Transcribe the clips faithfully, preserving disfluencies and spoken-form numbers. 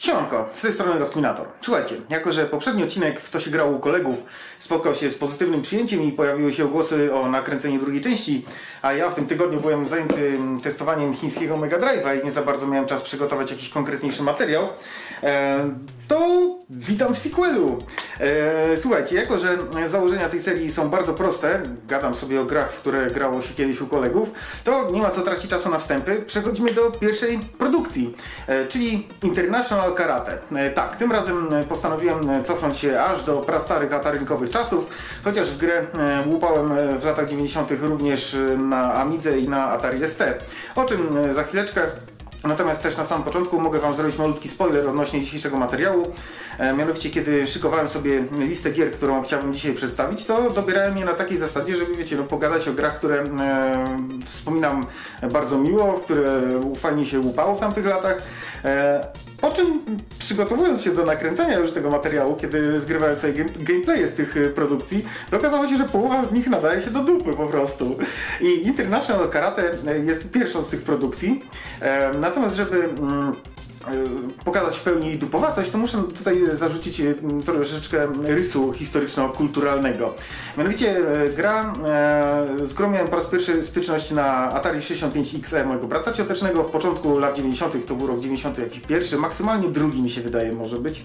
Siemanko, z tej strony Rozkminator. Słuchajcie, jako że poprzedni odcinek w To się grało u kolegów spotkał się z pozytywnym przyjęciem i pojawiły się głosy o nakręcenie drugiej części, a ja w tym tygodniu byłem zajęty testowaniem chińskiego Mega Drive'a i nie za bardzo miałem czas przygotować jakiś konkretniejszy materiał, to witam w sequelu. Słuchajcie, jako że założenia tej serii są bardzo proste, gadam sobie o grach, w które grało się kiedyś u kolegów, to nie ma co tracić czasu na wstępy. Przechodzimy do pierwszej produkcji, czyli International Karate. Tak, tym razem postanowiłem cofnąć się aż do prastarych atarynkowych czasów, chociaż w grę łupałem w latach dziewięćdziesiątych również na Amidze i na Atari S T, o czym za chwileczkę. Natomiast też na samym początku mogę Wam zrobić malutki spoiler odnośnie dzisiejszego materiału. E, mianowicie, kiedy szykowałem sobie listę gier, którą chciałbym dzisiaj przedstawić, to dobierałem je na takiej zasadzie, żeby, wiecie, no, pogadać o grach, które e, wspominam bardzo miło, które fajnie się łupało w tamtych latach. E, Po czym, przygotowując się do nakręcenia już tego materiału, kiedy zgrywałem sobie game, gameplaye z tych produkcji, to okazało się, że połowa z nich nadaje się do dupy po prostu. I International Karate jest pierwszą z tych produkcji. E, natomiast, żeby mm, pokazać w pełni dupowatość, to muszę tutaj zarzucić troszeczkę rysu historyczno-kulturalnego. Mianowicie gra, z którą miałem po raz pierwszy styczność na Atari sześćdziesiąt pięć X E mojego brata ciotecznego w początku lat dziewięćdziesiątych, to był rok dziewięćdziesiąty jakiś pierwszy, maksymalnie drugi mi się wydaje może być.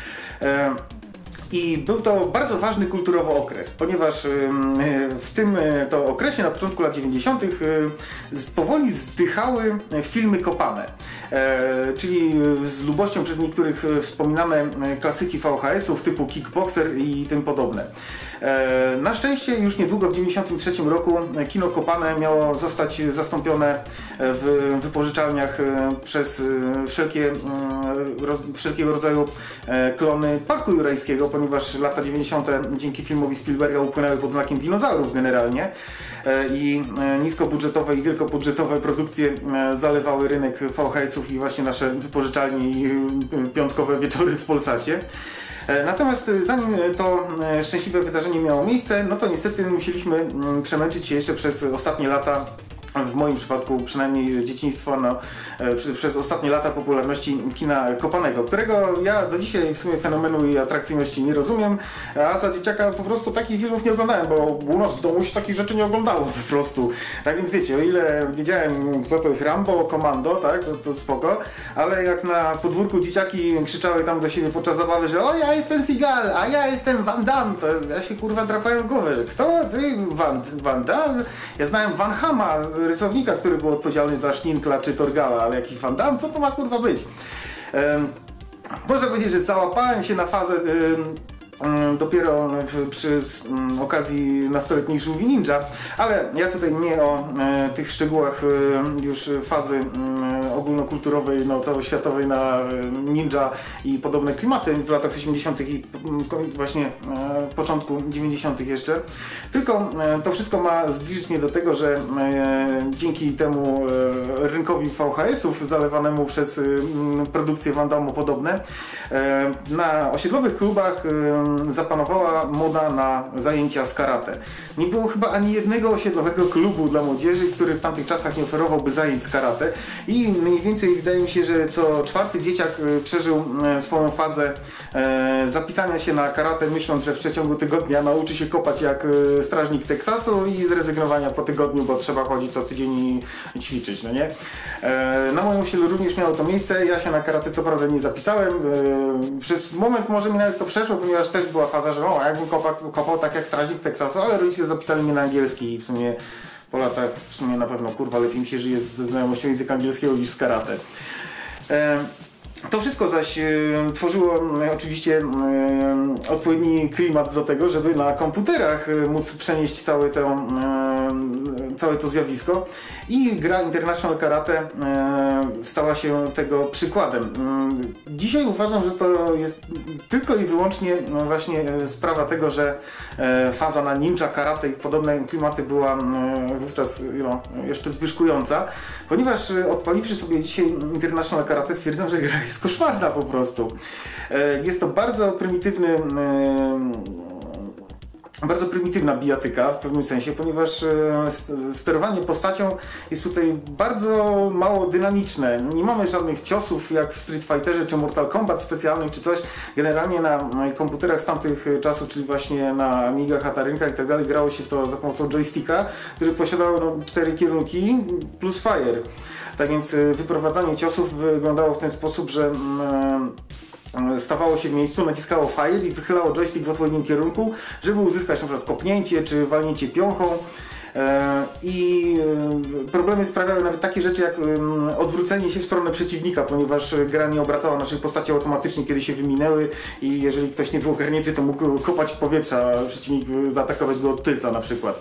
I był to bardzo ważny kulturowo okres, ponieważ w tym to okresie, na początku lat dziewięćdziesiątych powoli zdychały filmy kopane, czyli z lubością przez niektórych wspominane klasyki V H S ów typu Kickboxer i tym podobne. Na szczęście już niedługo w dziewięćdziesiątym trzecim roku kino kopane miało zostać zastąpione w wypożyczalniach przez wszelkie, wszelkiego rodzaju klony Parku Jurajskiego, ponieważ lata dziewięćdziesiąte dzięki filmowi Spielberga upłynęły pod znakiem dinozaurów generalnie i niskobudżetowe i wielkobudżetowe produkcje zalewały rynek V H S ów i właśnie nasze wypożyczalnie i piątkowe wieczory w Polsacie. Natomiast zanim to szczęśliwe wydarzenie miało miejsce, no to niestety musieliśmy przemęczyć się jeszcze przez ostatnie lata, w moim przypadku przynajmniej dzieciństwo, no, przez, przez ostatnie lata popularności kina kopanego, którego ja do dzisiaj w sumie fenomenu i atrakcyjności nie rozumiem, a za dzieciaka po prostu takich filmów nie oglądałem, bo u nas w domu się takich rzeczy nie oglądało po prostu. Tak więc wiecie, o ile wiedziałem, co to jest Rambo, Komando, tak, to, to spoko, ale jak na podwórku dzieciaki krzyczały tam do siebie podczas zabawy, że o, ja jestem Seagal, a ja jestem Van Damme, to ja się kurwa drapałem w głowę, że kto? Ty? Van, Van Damme? Ja znałem Van Hamma, rysownika, który był odpowiedzialny za Szninkla czy Torgala, ale jakiś Van Damme, co to ma kurwa być? Ehm, można powiedzieć, że załapałem się na fazę ym, dopiero w, przy um, okazji nastoletniej żółwi ninja, ale ja tutaj nie o e, tych szczegółach e, już fazy e, ogólnokulturowej, no, całoświatowej na e, ninja i podobne klimaty w latach osiemdziesiątych i e, właśnie e, początku dziewięćdziesiątych jeszcze, tylko e, to wszystko ma zbliżyć mnie do tego, że e, dzięki temu e, rynkowi V H S ów zalewanemu przez e, produkcje Van Damme podobne, e, na osiedlowych klubach e, zapanowała moda na zajęcia z karate. Nie było chyba ani jednego osiedlowego klubu dla młodzieży, który w tamtych czasach nie oferowałby zajęć z karate i mniej więcej wydaje mi się, że co czwarty dzieciak przeżył swoją fazę zapisania się na karate, myśląc, że w przeciągu tygodnia nauczy się kopać jak strażnik Teksasu i zrezygnowania po tygodniu, bo trzeba chodzić co tydzień i ćwiczyć, no nie? Na moim osiedlu również miało to miejsce. Ja się na karate co prawda nie zapisałem. Przez moment może mi nawet to przeszło, ponieważ też była faza, że o, jakbym kopał, kopał tak jak strażnik Teksasu, ale rodzice zapisali mnie na angielski i w sumie po latach w sumie na pewno kurwa lepiej mi się żyje ze znajomością języka angielskiego niż z karate. E To wszystko zaś e, tworzyło e, oczywiście e, odpowiedni klimat do tego, żeby na komputerach e, móc przenieść całe to, e, całe to zjawisko i gra International Karate e, stała się tego przykładem. E, dzisiaj uważam, że to jest tylko i wyłącznie no, właśnie sprawa tego, że e, faza na ninja, karate i podobne klimaty była e, wówczas no, jeszcze zwyżkująca, ponieważ e, odpaliwszy sobie dzisiaj International Karate, stwierdzam, że gra jest koszmarna po prostu. Jest to bardzo prymitywny bardzo prymitywna bijatyka w pewnym sensie, ponieważ sterowanie postacią jest tutaj bardzo mało dynamiczne. Nie mamy żadnych ciosów jak w Street Fighterze czy Mortal Kombat specjalnych czy coś. Generalnie na komputerach z tamtych czasów, czyli właśnie na Amigach, Atarynkach i tak dalej, grało się w to za pomocą joysticka, który posiadał no, cztery kierunki plus fire. Tak więc wyprowadzanie ciosów wyglądało w ten sposób, że stawało się w miejscu, naciskało fire i wychylało joystick w odpowiednim kierunku, żeby uzyskać na przykład kopnięcie czy walnięcie piąchą. I problemy sprawiały nawet takie rzeczy jak odwrócenie się w stronę przeciwnika, ponieważ gra nie obracała naszych postaci automatycznie, kiedy się wyminęły i jeżeli ktoś nie był ogarnięty, to mógł kopać w powietrze, a przeciwnik zaatakować go od tylca na przykład.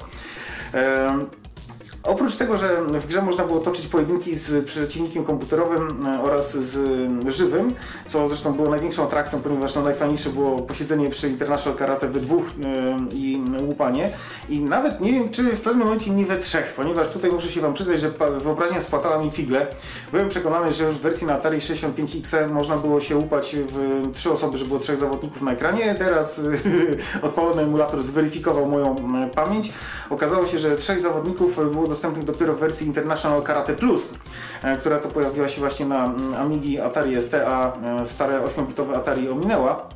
Oprócz tego, że w grze można było toczyć pojedynki z przeciwnikiem komputerowym oraz z żywym, co zresztą było największą atrakcją, ponieważ no, najfajniejsze było posiedzenie przy International Karate we dwóch yy, i łupanie. I nawet nie wiem, czy w pewnym momencie nie we trzech, ponieważ tutaj muszę się wam przyznać, że wyobraźnia spłatała mi figle. Byłem przekonany, że już w wersji na Atari sześćdziesiąt pięć X można było się łupać w trzy osoby, że było trzech zawodników na ekranie. Teraz odpalony emulator zweryfikował moją pamięć. Okazało się, że trzech zawodników było dostępnych dopiero w wersji International Karate Plus, która to pojawiła się właśnie na Amigi Atari S T, a stare ośmiobitowe Atari ominęła.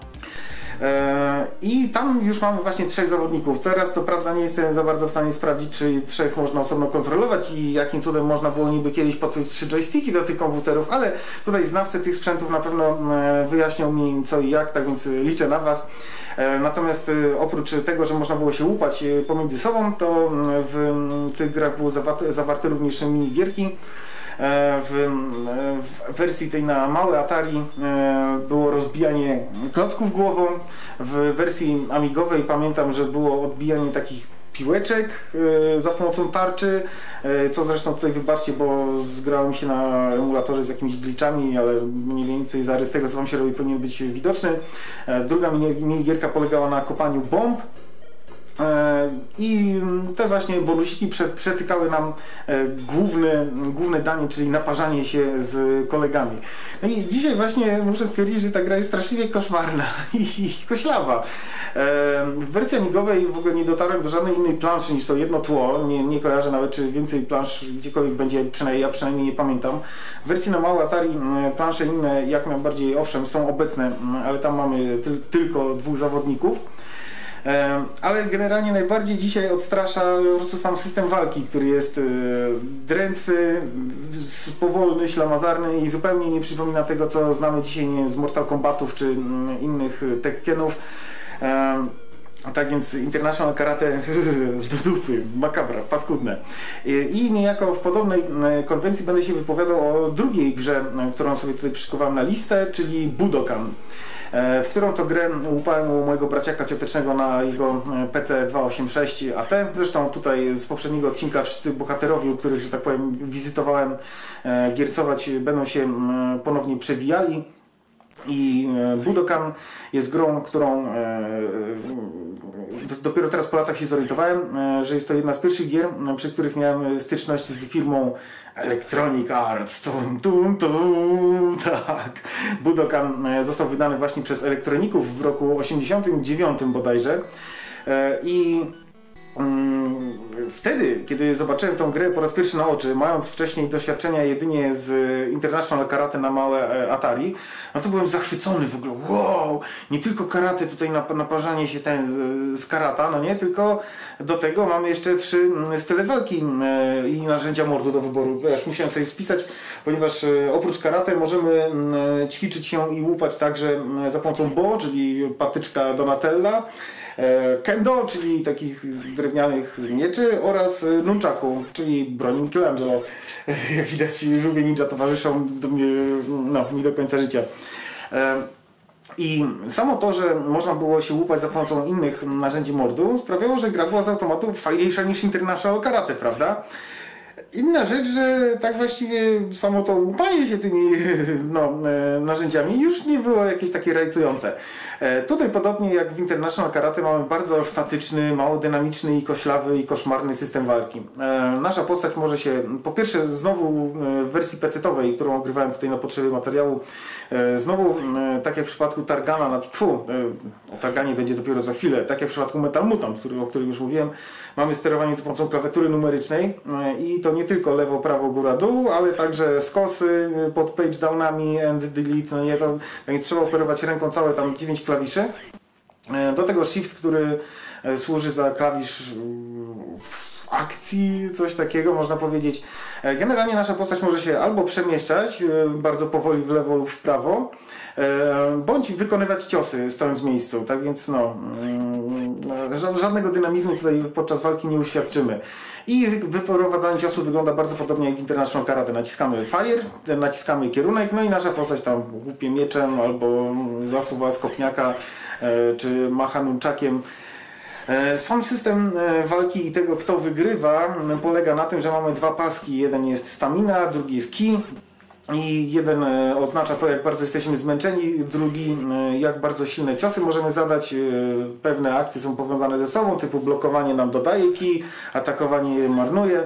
I tam już mamy właśnie trzech zawodników. Teraz co prawda nie jestem za bardzo w stanie sprawdzić, czy trzech można osobno kontrolować i jakim cudem można było niby kiedyś podpiąć trzy joysticki do tych komputerów, ale tutaj znawcy tych sprzętów na pewno wyjaśnią mi co i jak, tak więc liczę na Was. Natomiast oprócz tego, że można było się łupać pomiędzy sobą, to w tych grach były zawarte, zawarte również minigierki. W, w wersji tej na małe Atari było rozbijanie klocków głową. W wersji amigowej pamiętam, że było odbijanie takich piłeczek za pomocą tarczy, co zresztą tutaj wybaczcie, bo zgrałem się na emulatorze z jakimiś glitchami, ale mniej więcej zarys tego, co wam się robi, powinien być widoczny. Druga minigierka polegała na kopaniu bomb. I te właśnie bonusiki przetykały nam główne, główne danie, czyli naparzanie się z kolegami. No i dzisiaj właśnie muszę stwierdzić, że ta gra jest straszliwie koszmarna i koślawa. W wersji amigowej w ogóle nie dotarłem do żadnej innej planszy niż to jedno tło. Nie, nie kojarzę nawet, czy więcej plansz gdziekolwiek będzie, przynajmniej ja przynajmniej nie pamiętam. W wersji na małe Atari plansze inne jak najbardziej owszem są obecne, ale tam mamy ty tylko dwóch zawodników. Ale generalnie najbardziej dzisiaj odstrasza po prostu sam system walki, który jest drętwy, powolny, ślamazarny i zupełnie nie przypomina tego, co znamy dzisiaj nie wiem, z Mortal Kombatów czy innych Tekkenów. A tak więc International Karate do dupy, makabra, paskudne. I niejako w podobnej konwencji będę się wypowiadał o drugiej grze, którą sobie tutaj przykowałem na listę, czyli Budokan, w którą to grę łupałem u mojego braciaka ciotecznego na jego P C dwieście osiemdziesiąt sześć A T. Zresztą tutaj z poprzedniego odcinka wszyscy bohaterowie, u których, że tak powiem, wizytowałem giercować, będą się ponownie przewijali. I Budokan jest grą, którą dopiero teraz po latach się zorientowałem, że jest to jedna z pierwszych gier, przy których miałem styczność z firmą Electronic Arts. Tum, tum, tum, tak. Budokan został wydany właśnie przez elektroników w roku osiemdziesiątym dziewiątym bodajże. I wtedy, kiedy zobaczyłem tą grę po raz pierwszy na oczy, mając wcześniej doświadczenia jedynie z International Karate na małe Atari, no to byłem zachwycony w ogóle. Wow! Nie tylko karate, tutaj naparzanie się ten z karata, no nie, tylko do tego mamy jeszcze trzy style walki i narzędzia mordu do wyboru. To ja już musiałem sobie spisać, ponieważ oprócz karate możemy ćwiczyć się i łupać także za pomocą bo, czyli patyczka Donatella, kendo, czyli takich drewnianych mieczy, oraz nunchaku, czyli broni Michelangelo. Jak widać, żółwie ninja towarzyszą do mnie, no, mi do końca życia. I samo to, że można było się łupać za pomocą innych narzędzi mordu, sprawiało, że gra była z automatu fajniejsza niż International Karate, prawda? Inna rzecz, że tak właściwie samo to łupanie się tymi no, narzędziami już nie było jakieś takie rajcujące. Tutaj podobnie jak w International Karate mamy bardzo statyczny, mało dynamiczny i koślawy i koszmarny system walki. Nasza postać może się, po pierwsze znowu w wersji pecetowej, którą ogrywałem tutaj na potrzeby materiału, znowu tak jak w przypadku Targana, na tfu, o Targanie będzie dopiero za chwilę, tak jak w przypadku Metal Mutant, który, o którym już mówiłem, mamy sterowanie za pomocą klawiatury numerycznej i to nie tylko lewo, prawo, góra, dół, ale także skosy pod page downami and delete, no nie, to nie trzeba operować ręką całe tam dziewięć klawiszy. Do tego shift, który służy za klawisz akcji, coś takiego można powiedzieć. Generalnie nasza postać może się albo przemieszczać bardzo powoli w lewo lub w prawo, bądź wykonywać ciosy stojąc w miejscu. Tak więc no, żadnego dynamizmu tutaj podczas walki nie uświadczymy. I wyprowadzanie ciosu wygląda bardzo podobnie jak w International Karate. Naciskamy fire, naciskamy kierunek, no i nasza postać tam łupie mieczem albo zasuwa z kopniaka, czy macha nunchakiem. Sam system walki i tego, kto wygrywa, polega na tym, że mamy dwa paski. Jeden jest stamina, drugi jest ki. I jeden oznacza to, jak bardzo jesteśmy zmęczeni, drugi, jak bardzo silne ciosy możemy zadać. Pewne akcje są powiązane ze sobą, typu blokowanie nam dodaje ki, atakowanie je marnuje.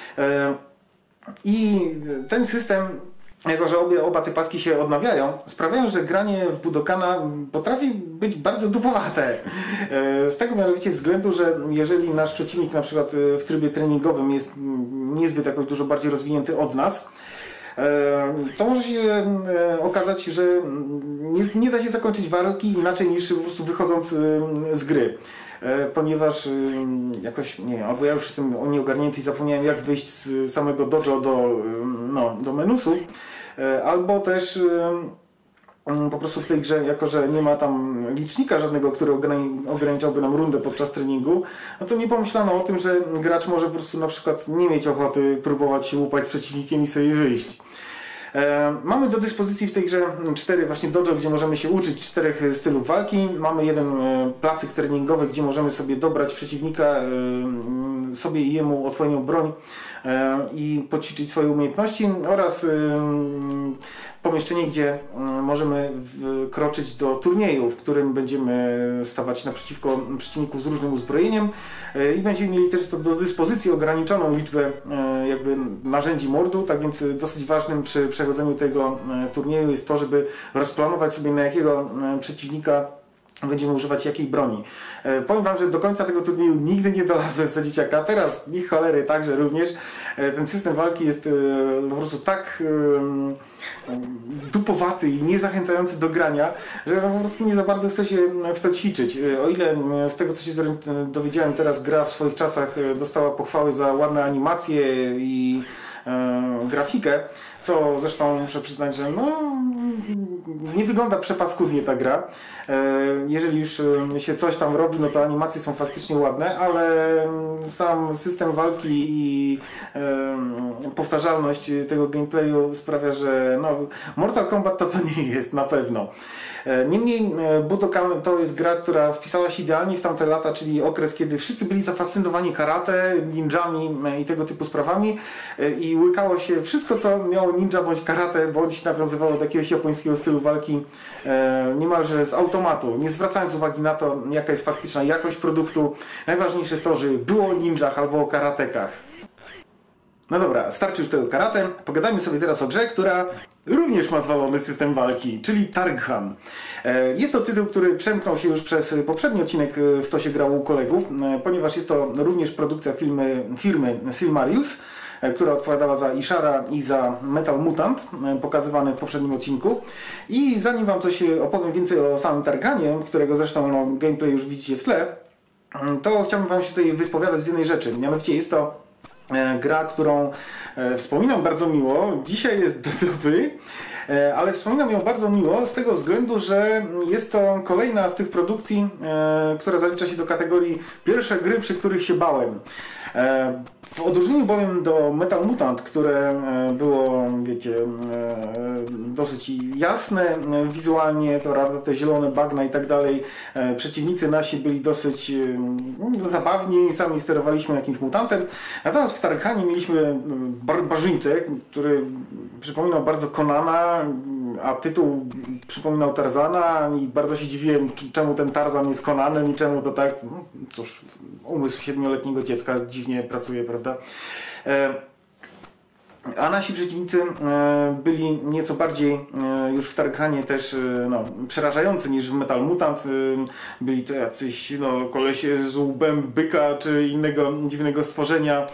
I ten system, jako że obie, oba te paski się odnawiają, sprawiają, że granie w Budokana potrafi być bardzo dupowate. Z tego mianowicie względu, że jeżeli nasz przeciwnik na przykład w trybie treningowym jest niezbyt jakoś dużo bardziej rozwinięty od nas, to może się okazać, że nie, nie da się zakończyć walki inaczej niż po prostu wychodząc z gry. Ponieważ jakoś, nie wiem, albo ja już jestem nieogarnięty i zapomniałem, jak wyjść z samego dojo do, no, do menusów, albo też po prostu w tej grze, jako że nie ma tam licznika żadnego, który ograniczałby nam rundę podczas treningu, no to nie pomyślano o tym, że gracz może po prostu na przykład nie mieć ochoty próbować się łupać z przeciwnikiem i sobie wyjść. E, mamy do dyspozycji w tej grze cztery właśnie dojo, gdzie możemy się uczyć czterech stylów walki. Mamy jeden e, placyk treningowy, gdzie możemy sobie dobrać przeciwnika, e, sobie i jemu odpowiednią broń e, i poćwiczyć swoje umiejętności, oraz e, pomieszczenie, gdzie możemy wkroczyć do turnieju, w którym będziemy stawać naprzeciwko przeciwników z różnym uzbrojeniem i będziemy mieli też do dyspozycji ograniczoną liczbę jakby narzędzi mordu. Tak więc dosyć ważnym przy przechodzeniu tego turnieju jest to, żeby rozplanować sobie, na jakiego przeciwnika będziemy używać jakiej broni. E, powiem Wam, że do końca tego turnieju nigdy nie dolazłem za dzieciaka. Teraz, ich cholery, także również. E, ten system walki jest e, po prostu tak e, dupowaty i niezachęcający do grania, że po prostu nie za bardzo chce się w to ćwiczyć. E, o ile z tego, co się dowiedziałem, teraz gra w swoich czasach dostała pochwały za ładne animacje i e, grafikę, co zresztą muszę przyznać, że no, nie wygląda przepaskudnie ta gra. Jeżeli już się coś tam robi, no to animacje są faktycznie ładne, ale sam system walki i powtarzalność tego gameplayu sprawia, że no, Mortal Kombat to to nie jest na pewno. Niemniej Budokan to jest gra, która wpisała się idealnie w tamte lata, czyli okres, kiedy wszyscy byli zafascynowani karate, ninjami i tego typu sprawami i łykało się wszystko, co miało ninja bądź karate, bądź nawiązywało do jakiegoś japońskiego stylu walki niemalże z automatu, nie zwracając uwagi na to, jaka jest faktyczna jakość produktu. Najważniejsze jest to, że było o ninjach albo o karatekach. No dobra, starczy już tego karate. Pogadajmy sobie teraz o grze, która również ma zwalony system walki, czyli Tarkhan. Jest to tytuł, który przemknął się już przez poprzedni odcinek W to się grało u kolegów, ponieważ jest to również produkcja firmy, firmy Silmarils, która odpowiadała za Ishara i za Metal Mutant, pokazywany w poprzednim odcinku. I zanim Wam coś opowiem więcej o samym Tarkhanie, którego zresztą no, gameplay już widzicie w tle, to chciałbym Wam się tutaj wyspowiadać z jednej rzeczy. Mianowicie jest to gra, którą wspominam bardzo miło. Dzisiaj jest do dupy, ale wspominam ją bardzo miło z tego względu, że jest to kolejna z tych produkcji, która zalicza się do kategorii pierwsze gry, przy których się bałem. W odróżnieniu bowiem do Metal Mutant, które było, wiecie, dosyć jasne wizualnie, to prawda, te zielone bagna i tak dalej, przeciwnicy nasi byli dosyć no, zabawni, sami sterowaliśmy jakimś mutantem. Natomiast w Tarkanie mieliśmy barbarzyńcę, który przypominał bardzo Conana, a tytuł przypominał Tarzana i bardzo się dziwiłem, czemu ten Tarzan jest Conanem i czemu to tak, no, cóż, umysł siedmioletniego dziecka dziwnie pracuje, prawda? A nasi przeciwnicy byli nieco bardziej już w Tarkanie też no, przerażający niż w Metal Mutant. Byli to jacyś no, kolesie z łbem byka czy innego dziwnego stworzenia.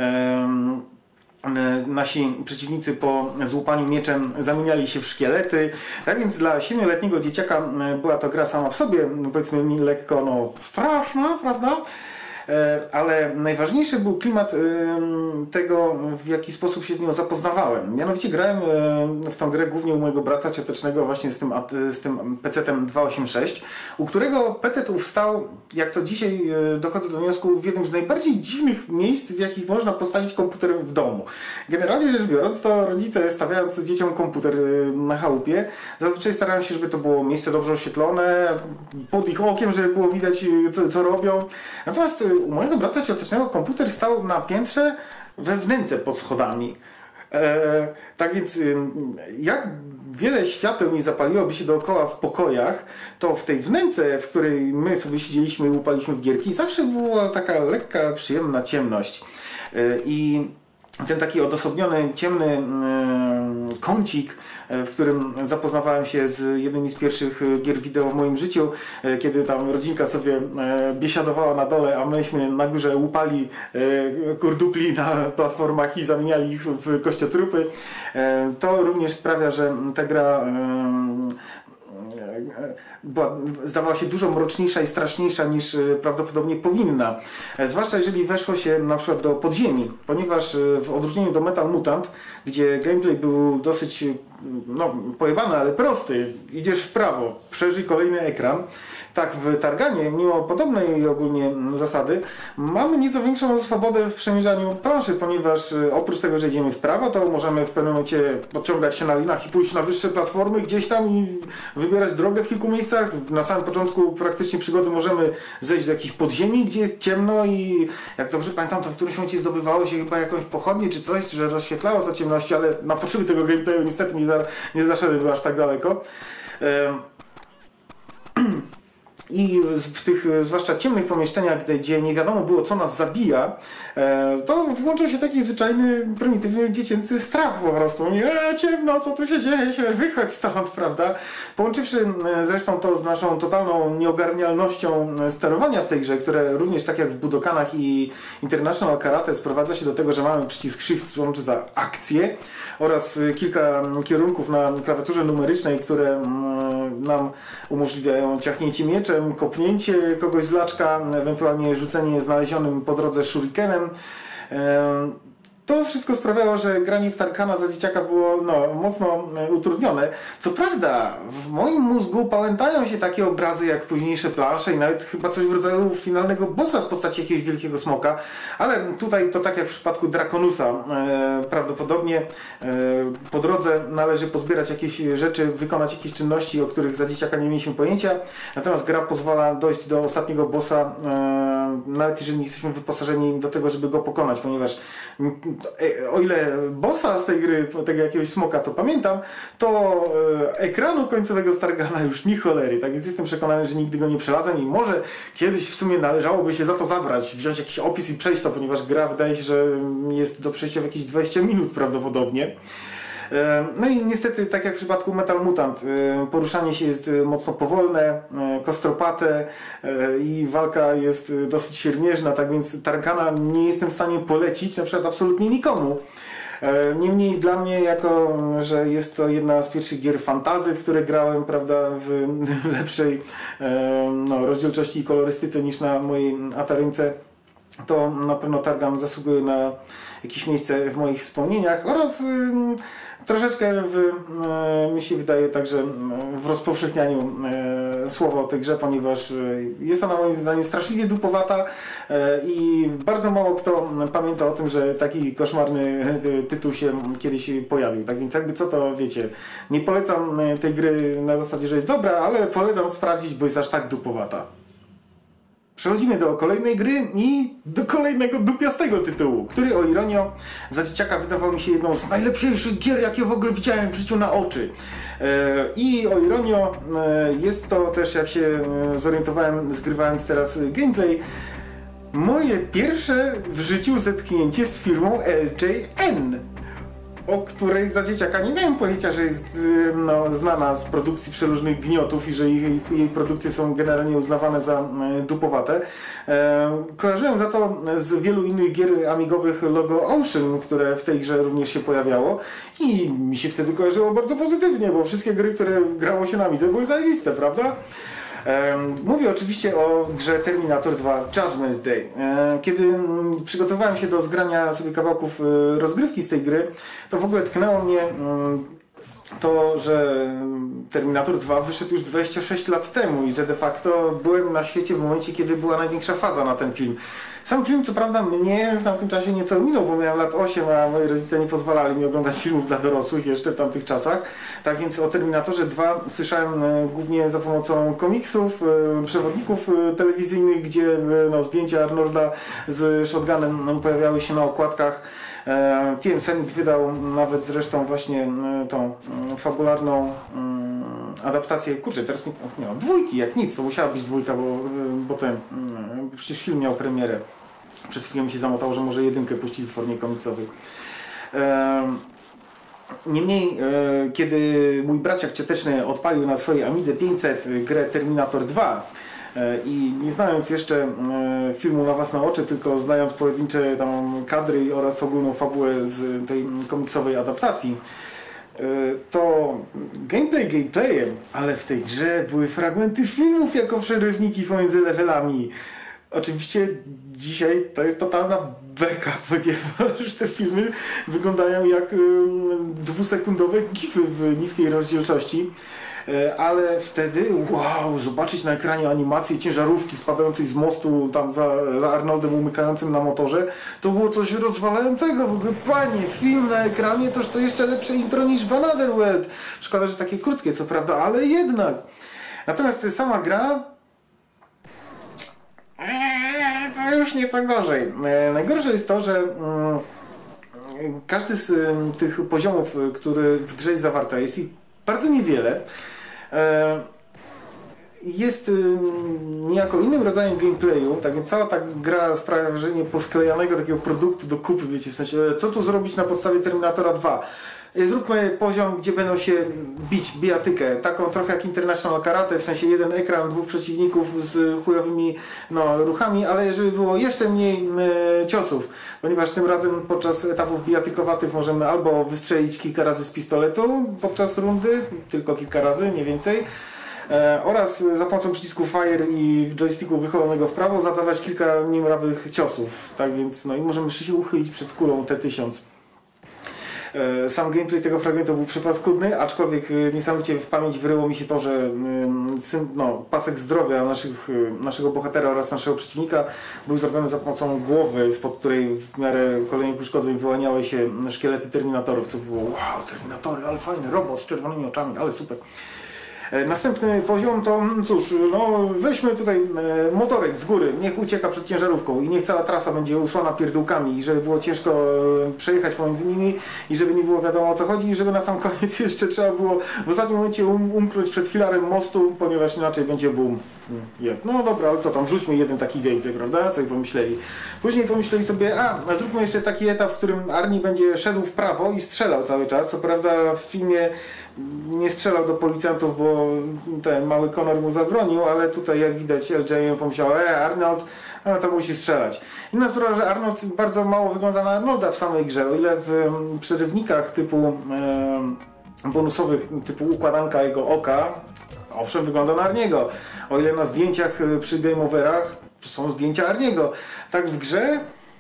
Nasi przeciwnicy po złupaniu mieczem zamieniali się w szkielety. Tak więc dla siedmioletniego dzieciaka była to gra sama w sobie, powiedzmy lekko no, straszna, prawda? Ale najważniejszy był klimat tego, w jaki sposób się z nią zapoznawałem. Mianowicie grałem w tą grę głównie u mojego brata ciotecznego właśnie z tym, z tym pecetem dwieście osiemdziesiąt sześć, u którego pecet wstał, jak to dzisiaj dochodzę do wniosku, w jednym z najbardziej dziwnych miejsc, w jakich można postawić komputer w domu. Generalnie rzecz biorąc, to rodzice stawiając dzieciom komputer na chałupie, zazwyczaj starają się, żeby to było miejsce dobrze oświetlone, pod ich okiem, żeby było widać, co, co robią. Natomiast u mojego brata ciotecznego komputer stał na piętrze we wnęce pod schodami. E, tak więc jak wiele świateł nie zapaliłoby się dookoła w pokojach, to w tej wnęce, w której my sobie siedzieliśmy i upaliśmy w gierki, zawsze była taka lekka, przyjemna ciemność. E, I ten taki odosobniony, ciemny kącik, w którym zapoznawałem się z jednymi z pierwszych gier wideo w moim życiu, kiedy tam rodzinka sobie biesiadowała na dole, a myśmy na górze łupali kurdupli na platformach i zamieniali ich w kościotrupy. To również sprawia, że ta gra była, zdawała się dużo mroczniejsza i straszniejsza niż prawdopodobnie powinna. Zwłaszcza jeżeli weszło się na przykład do podziemi, ponieważ w odróżnieniu do Metal Mutant, gdzie gameplay był dosyć no, pojebany, ale prosty, idziesz w prawo, przeżyj kolejny ekran, tak w Targanie, mimo podobnej ogólnie zasady, mamy nieco większą swobodę w przemierzaniu planszy, ponieważ oprócz tego, że idziemy w prawo, to możemy w pewnym momencie podciągać się na linach i pójść na wyższe platformy gdzieś tam i wybierać drogę w kilku miejscach. Na samym początku praktycznie przygody możemy zejść do jakiejś podziemi, gdzie jest ciemno i jak dobrze pamiętam, to w którymś momencie zdobywało się chyba jakąś pochodnię czy coś, że rozświetlało to ciemności, ale na potrzeby tego gameplayu niestety nie, za, nie zaszedłem aż tak daleko. I w tych zwłaszcza ciemnych pomieszczeniach, gdzie nie wiadomo było, co nas zabija, to włączył się taki zwyczajny, prymitywny, dziecięcy strach po prostu. E, ciemno, co tu się dzieje? Się wychodź stąd, prawda? Połączywszy zresztą to z naszą totalną nieogarnialnością sterowania w tej grze, które również tak jak w Budokanach i International Karate sprowadza się do tego, że mamy przycisk Shift służący za akcję oraz kilka kierunków na klawiaturze numerycznej, które nam umożliwiają ciachnięcie mieczem, kopnięcie kogoś z laczka, ewentualnie rzucenie znalezionym po drodze shurikenem. To wszystko sprawiało, że granie w Tarkana za dzieciaka było no, mocno utrudnione. Co prawda, w moim mózgu pamiętają się takie obrazy jak późniejsze plansze i nawet chyba coś w rodzaju finalnego bossa w postaci jakiegoś wielkiego smoka, ale tutaj to tak jak w przypadku Draconusa. E, prawdopodobnie e, po drodze należy pozbierać jakieś rzeczy, wykonać jakieś czynności, o których za dzieciaka nie mieliśmy pojęcia. Natomiast gra pozwala dojść do ostatniego bossa, e, nawet jeżeli nie jesteśmy wyposażeni do tego, żeby go pokonać, ponieważ o ile bossa z tej gry, tego jakiegoś smoka to pamiętam, to ekranu końcowego z Targana już ni cholery, tak więc jestem przekonany, że nigdy go nie przelazłem i może kiedyś w sumie należałoby się za to zabrać, wziąć jakiś opis i przejść to, ponieważ gra wydaje się, że jest do przejścia w jakieś dwadzieścia minut prawdopodobnie. No i niestety, tak jak w przypadku Metal Mutant, poruszanie się jest mocno powolne, kostropate i walka jest dosyć siermierzna, tak więc Tarkana nie jestem w stanie polecić na przykład absolutnie nikomu. Niemniej dla mnie, jako że jest to jedna z pierwszych gier fantasy, w które grałem, prawda, w lepszej no, rozdzielczości i kolorystyce niż na mojej Atarynce, to na pewno Targan zasługuje na jakieś miejsce w moich wspomnieniach oraz troszeczkę w, mi się wydaje także w rozpowszechnianiu e, słowo o tej grze, ponieważ e, jest ona moim zdaniem straszliwie dupowata e, i bardzo mało kto pamięta o tym, że taki koszmarny tytuł się kiedyś pojawił. Tak więc jakby co to wiecie, nie polecam tej gry na zasadzie, że jest dobra, ale polecam sprawdzić, bo jest aż tak dupowata. Przechodzimy do kolejnej gry i do kolejnego dupiastego tytułu, który o ironio za dzieciaka wydawał mi się jedną z najlepszych gier, jakie w ogóle widziałem w życiu na oczy. I o ironio jest to też, jak się zorientowałem, zgrywając teraz gameplay, moje pierwsze w życiu zetknięcie z firmą L J N, o której za dzieciaka nie miałem pojęcia, że jest no, znana z produkcji przeróżnych gniotów i że jej, jej produkcje są generalnie uznawane za dupowate. E, kojarzyłem za to z wielu innych gier amigowych logo Ocean, które w tej grze również się pojawiało i mi się wtedy kojarzyło bardzo pozytywnie, bo wszystkie gry, które grało się na Amidze, były zajebiste, prawda? Mówię oczywiście o grze Terminator dwa Judgment Day. Kiedy przygotowałem się do zgrania sobie kawałków rozgrywki z tej gry, to w ogóle tknęło mnie to, że Terminator dwa wyszedł już dwadzieścia sześć lat temu i że de facto byłem na świecie w momencie, kiedy była największa faza na ten film. Sam film, co prawda, mnie w tamtym czasie nieco ominął, bo miałem lat osiem, a moi rodzice nie pozwalali mi oglądać filmów dla dorosłych jeszcze w tamtych czasach. Tak więc o Terminatorze dwa słyszałem głównie za pomocą komiksów, przewodników telewizyjnych, gdzie no, zdjęcia Arnolda z shotgunem pojawiały się na okładkach. T M Semik wydał nawet zresztą właśnie tą fabularną adaptację, kurczę, teraz mi, nie mam dwójki, jak nic, to musiała być dwójka, bo, bo ten, przecież film miał premierę. Przez chwilę mi się zamotało, że może jedynkę puścili w formie komiksowej. Niemniej, kiedy mój braciak cioteczny odpalił na swojej Amidze pięćset grę Terminator dwa, i nie znając jeszcze filmu na własne oczy, tylko znając pojedyncze tam kadry oraz ogólną fabułę z tej komiksowej adaptacji, to gameplay gameplayem, ale w tej grze były fragmenty filmów jako przerywniki pomiędzy levelami. Oczywiście dzisiaj to jest totalna beka, ponieważ te filmy wyglądają jak dwusekundowe gify w niskiej rozdzielczości. Ale wtedy, wow, zobaczyć na ekranie animację ciężarówki spadającej z mostu tam za, za Arnoldem umykającym na motorze, to było coś rozwalającego. W ogóle, panie, film na ekranie toż to jeszcze lepsze intro niż w Another World. Szkoda, że takie krótkie, co prawda, ale jednak. Natomiast sama gra to już nieco gorzej. Najgorsze jest to, że każdy z tych poziomów, który w grze jest zawarte, jest ich bardzo niewiele. Jest niejako innym rodzajem gameplayu, tak więc cała ta gra sprawia wrażenie posklejanego takiego produktu do kupy, wiecie, w sensie, co tu zrobić na podstawie Terminatora dwa. Zróbmy poziom, gdzie będą się bić, bijatykę, taką trochę jak International Karate, w sensie jeden ekran, dwóch przeciwników z chujowymi no, ruchami, ale żeby było jeszcze mniej e, ciosów, ponieważ tym razem podczas etapów bijatykowatych możemy albo wystrzelić kilka razy z pistoletu podczas rundy, tylko kilka razy, nie więcej, e, oraz za pomocą przycisku Fire i joysticku wychylonego w prawo zadawać kilka niemrawych ciosów, tak więc no i możemy jeszcze się uchylić przed kulą T tysiąc. Sam gameplay tego fragmentu był przepaskudny, aczkolwiek niesamowicie w pamięć wyryło mi się to, że no, pasek zdrowia naszych, naszego bohatera oraz naszego przeciwnika był zrobiony za pomocą głowy, spod której w miarę kolejnych uszkodzeń wyłaniały się szkielety Terminatorów, co było wow, Terminatory, ale fajny robot z czerwonymi oczami, ale super. Następny poziom to, cóż, no weźmy tutaj motorek z góry, niech ucieka przed ciężarówką i niech cała trasa będzie usłana pierdółkami i żeby było ciężko przejechać pomiędzy nimi i żeby nie było wiadomo o co chodzi i żeby na sam koniec jeszcze trzeba było w ostatnim momencie um, umknąć przed filarem mostu, ponieważ inaczej będzie boom. Yep. No dobra, ale co tam, wrzućmy jeden taki gameplay, prawda? Co i pomyśleli. Później pomyśleli sobie, a zróbmy jeszcze taki etap, w którym Arnie będzie szedł w prawo i strzelał cały czas. Co prawda w filmie nie strzelał do policjantów, bo ten mały Connor mu zabronił, ale tutaj jak widać L J pomyślał, e Arnold, no to musi strzelać. Inna sprawa, że Arnold bardzo mało wygląda na Arnolda w samej grze, o ile w um, przerywnikach typu um, bonusowych, typu układanka jego oka, owszem, wygląda na Arniego. O ile na zdjęciach przy game overach są zdjęcia Arniego, tak w grze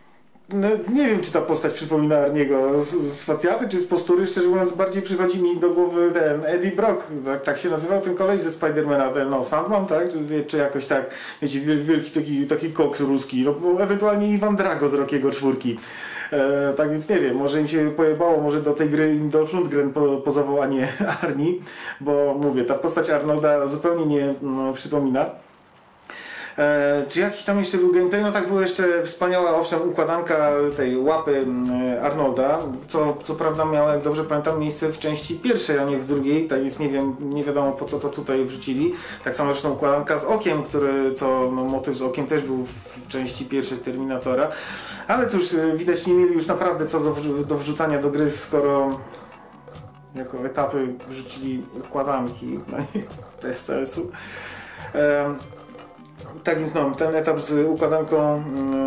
No, nie wiem, czy ta postać przypomina Arniego z, z facjaty, czy z postury. Szczerze mówiąc, bardziej przychodzi mi do głowy ten Eddie Brock, tak, tak się nazywał ten koleś ze Spidermana, ten no, Sandman, tak? Czy, czy jakoś tak, wiecie, wielki taki, taki koks ruski, no, ewentualnie Iwan Drago z Rockiego czwórki. E, tak więc nie wiem, może im się pojebało, może do tej gry im Dolph Lundgren po, pozował, a nie Arnie, bo mówię, ta postać Arnolda zupełnie nie no, przypomina. E, czy jakiś tam jeszcze był gameplay? No tak, była jeszcze wspaniała, owszem, układanka tej łapy e, Arnolda, co, co prawda miała, jak dobrze pamiętam, miejsce w części pierwszej, a nie w drugiej, tak więc nie wiem, nie wiadomo po co to tutaj wrzucili. Tak samo zresztą układanka z okiem, który, co no, motyw z okiem też był w części pierwszej Terminatora, ale cóż, widać nie mieli już naprawdę co do, do wrzucania do gry, skoro jako etapy wrzucili układanki, no, bez sensu. E, Tak więc no, ten etap z układanką,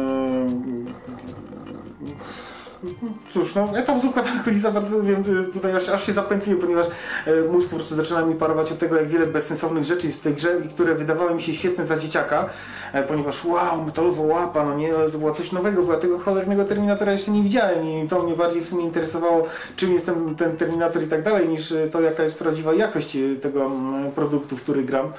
yy, cóż, no etap z układanką nie za bardzo wiem, tutaj aż, aż się zapętliłem, ponieważ mózg po prostu zaczyna mi parować od tego, jak wiele bezsensownych rzeczy jest w tej grze, które wydawały mi się świetne za dzieciaka, ponieważ wow, metalowa łapa, no nie, ale to było coś nowego, bo ja tego cholernego Terminatora jeszcze nie widziałem i to mnie bardziej w sumie interesowało, czym jest ten, ten Terminator i tak dalej, niż to, jaka jest prawdziwa jakość tego produktu, w który gram.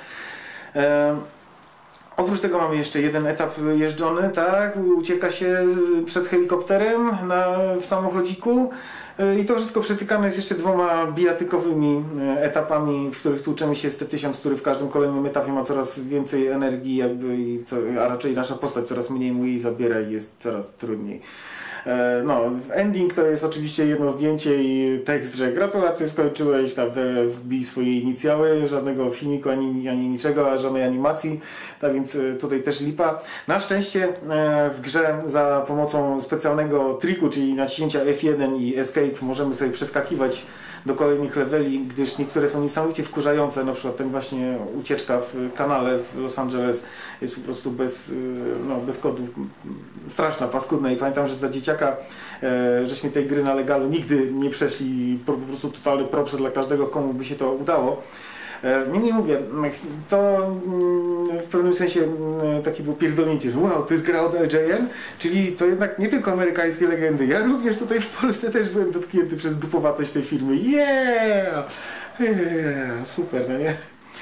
Oprócz tego mamy jeszcze jeden etap jeżdżony, tak? Ucieka się z, przed helikopterem na, w samochodziku i to wszystko przetykane jest jeszcze dwoma bijatykowymi etapami, w których tłuczemy się z T tysiąc, który w każdym kolejnym etapie ma coraz więcej energii jakby, i co, a raczej nasza postać coraz mniej mu jej zabiera i jest coraz trudniej. No, ending to jest oczywiście jedno zdjęcie i tekst, że gratulacje, skończyłeś, tam wbij swoje inicjały, żadnego filmiku ani, ani niczego, a żadnej animacji, tak więc tutaj też lipa. Na szczęście w grze za pomocą specjalnego triku, czyli naciśnięcia F jeden i Escape, możemy sobie przeskakiwać do kolejnych leveli, gdyż niektóre są niesamowicie wkurzające, na przykład ten właśnie ucieczka w kanale w Los Angeles jest po prostu bez, no, bez kodu, straszna, paskudna i pamiętam, że za dzieciaka e, żeśmy tej gry na legalu nigdy nie przeszli, po, po prostu totalny props dla każdego, komu by się to udało. Niemniej mówię, to w pewnym sensie takie było pierdolnięcie, że wow, to jest gra od L J N, czyli to jednak nie tylko amerykańskie legendy. Ja również tutaj w Polsce też byłem dotknięty przez dupowatość tej firmy. Yeah! yeah! Super, no nie?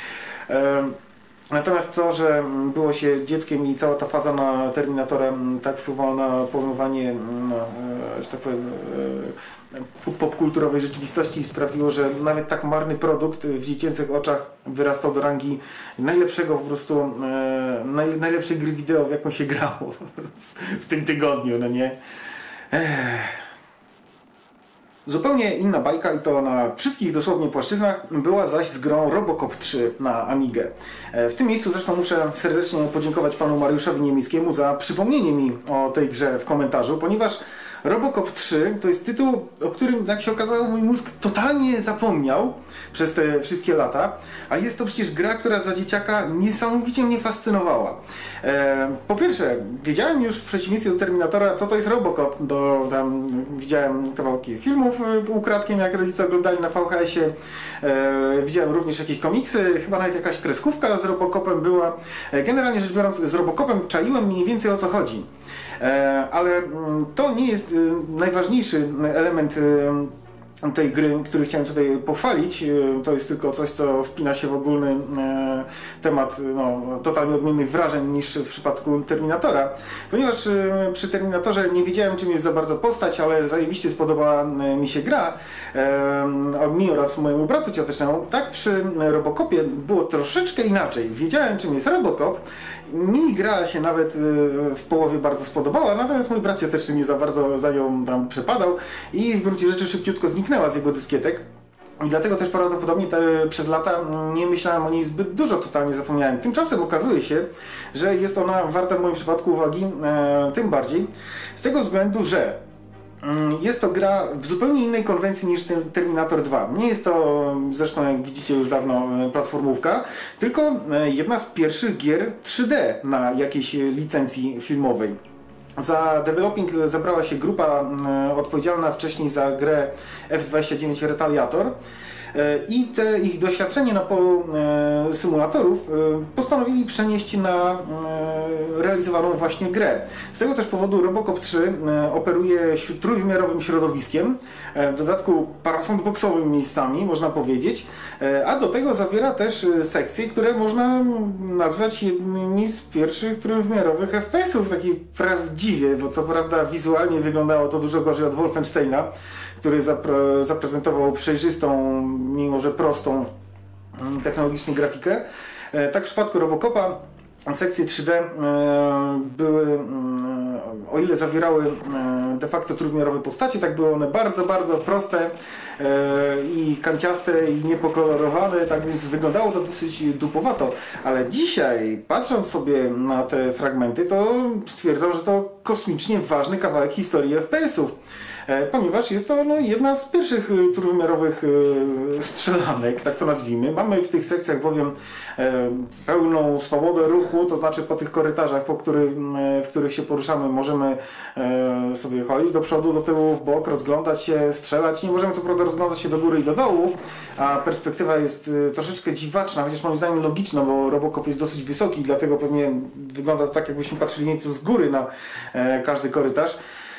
Natomiast to, że było się dzieckiem i cała ta faza na Terminatora tak wpływała na pojmowanie, no, że tak powiem, popkulturowej rzeczywistości, sprawiło, że nawet tak marny produkt w dziecięcych oczach wyrastał do rangi najlepszego po prostu, naj, najlepszej gry wideo, w jaką się grało w tym tygodniu, no nie? Ech. Zupełnie inna bajka i to na wszystkich dosłownie płaszczyznach była zaś z grą Robocop trzy na Amigę. W tym miejscu zresztą muszę serdecznie podziękować panu Mariuszowi Niemieckiemu za przypomnienie mi o tej grze w komentarzu, ponieważ Robocop trzy to jest tytuł, o którym, jak się okazało, mój mózg totalnie zapomniał przez te wszystkie lata, a jest to przecież gra, która za dzieciaka niesamowicie mnie fascynowała. E, po pierwsze, wiedziałem już w przeciwieństwie do Terminatora, co to jest Robocop, do, tam widziałem kawałki filmów ukradkiem, jak rodzice oglądali na V H S-ie, e, widziałem również jakieś komiksy, chyba nawet jakaś kreskówka z Robocopem była. E, generalnie rzecz biorąc, z Robocopem czaiłem mniej więcej, o co chodzi. Ale to nie jest najważniejszy element tej gry, który chciałem tutaj pochwalić. To jest tylko coś, co wpina się w ogólny temat no, totalnie odmiennych wrażeń niż w przypadku Terminatora. Ponieważ przy Terminatorze nie wiedziałem, czym jest za bardzo postać, ale zajebiście spodobała mi się gra, mi oraz mojemu bratu ciotecznemu. Tak przy Robocopie było troszeczkę inaczej. Wiedziałem, czym jest Robocop. Mi gra się nawet w połowie bardzo spodobała, natomiast mój brat cioteczny nie za bardzo za nią tam przepadał i w gruncie rzeczy szybciutko zniknęła z jego dyskietek. I dlatego też prawdopodobnie te, przez lata nie myślałem o niej zbyt dużo, totalnie zapomniałem. Tymczasem okazuje się, że jest ona warta w moim przypadku uwagi, e, tym bardziej z tego względu, że jest to gra w zupełnie innej konwencji niż Terminator dwa. Nie jest to zresztą, jak widzicie, już dawno platformówka, tylko jedna z pierwszych gier trzy D na jakiejś licencji filmowej. Za developing zabrała się grupa odpowiedzialna wcześniej za grę F dwadzieścia dziewięć Retaliator. i te ich doświadczenie na polu symulatorów postanowili przenieść na realizowaną właśnie grę. Z tego też powodu Robocop trzy operuje trójwymiarowym środowiskiem, w dodatku parasandboxowym miejscami, można powiedzieć, a do tego zawiera też sekcje, które można nazwać jednymi z pierwszych trójwymiarowych F P S-ów, takich prawdziwie, bo co prawda wizualnie wyglądało to dużo gorzej od Wolfensteina, który zapre zaprezentował przejrzystą, mimo że prostą technologicznie grafikę. Tak w przypadku Robocopa sekcje trzy D były, o ile zawierały de facto trójwymiarowe postacie, tak były one bardzo, bardzo proste i kanciaste i niepokolorowane, tak więc wyglądało to dosyć dupowato. Ale dzisiaj, patrząc sobie na te fragmenty, to stwierdzam, że to kosmicznie ważny kawałek historii F P S-ów. Ponieważ jest to no, jedna z pierwszych trójwymiarowych strzelanek, tak to nazwijmy. Mamy w tych sekcjach bowiem pełną swobodę ruchu, to znaczy po tych korytarzach, po których, w których się poruszamy, możemy sobie chodzić do przodu, do tyłu, w bok, rozglądać się, strzelać. Nie możemy co prawda rozglądać się do góry i do dołu, a perspektywa jest troszeczkę dziwaczna, chociaż moim zdaniem logiczna, bo Robocop jest dosyć wysoki, dlatego pewnie wygląda to tak, jakbyśmy patrzyli nieco z góry na każdy korytarz.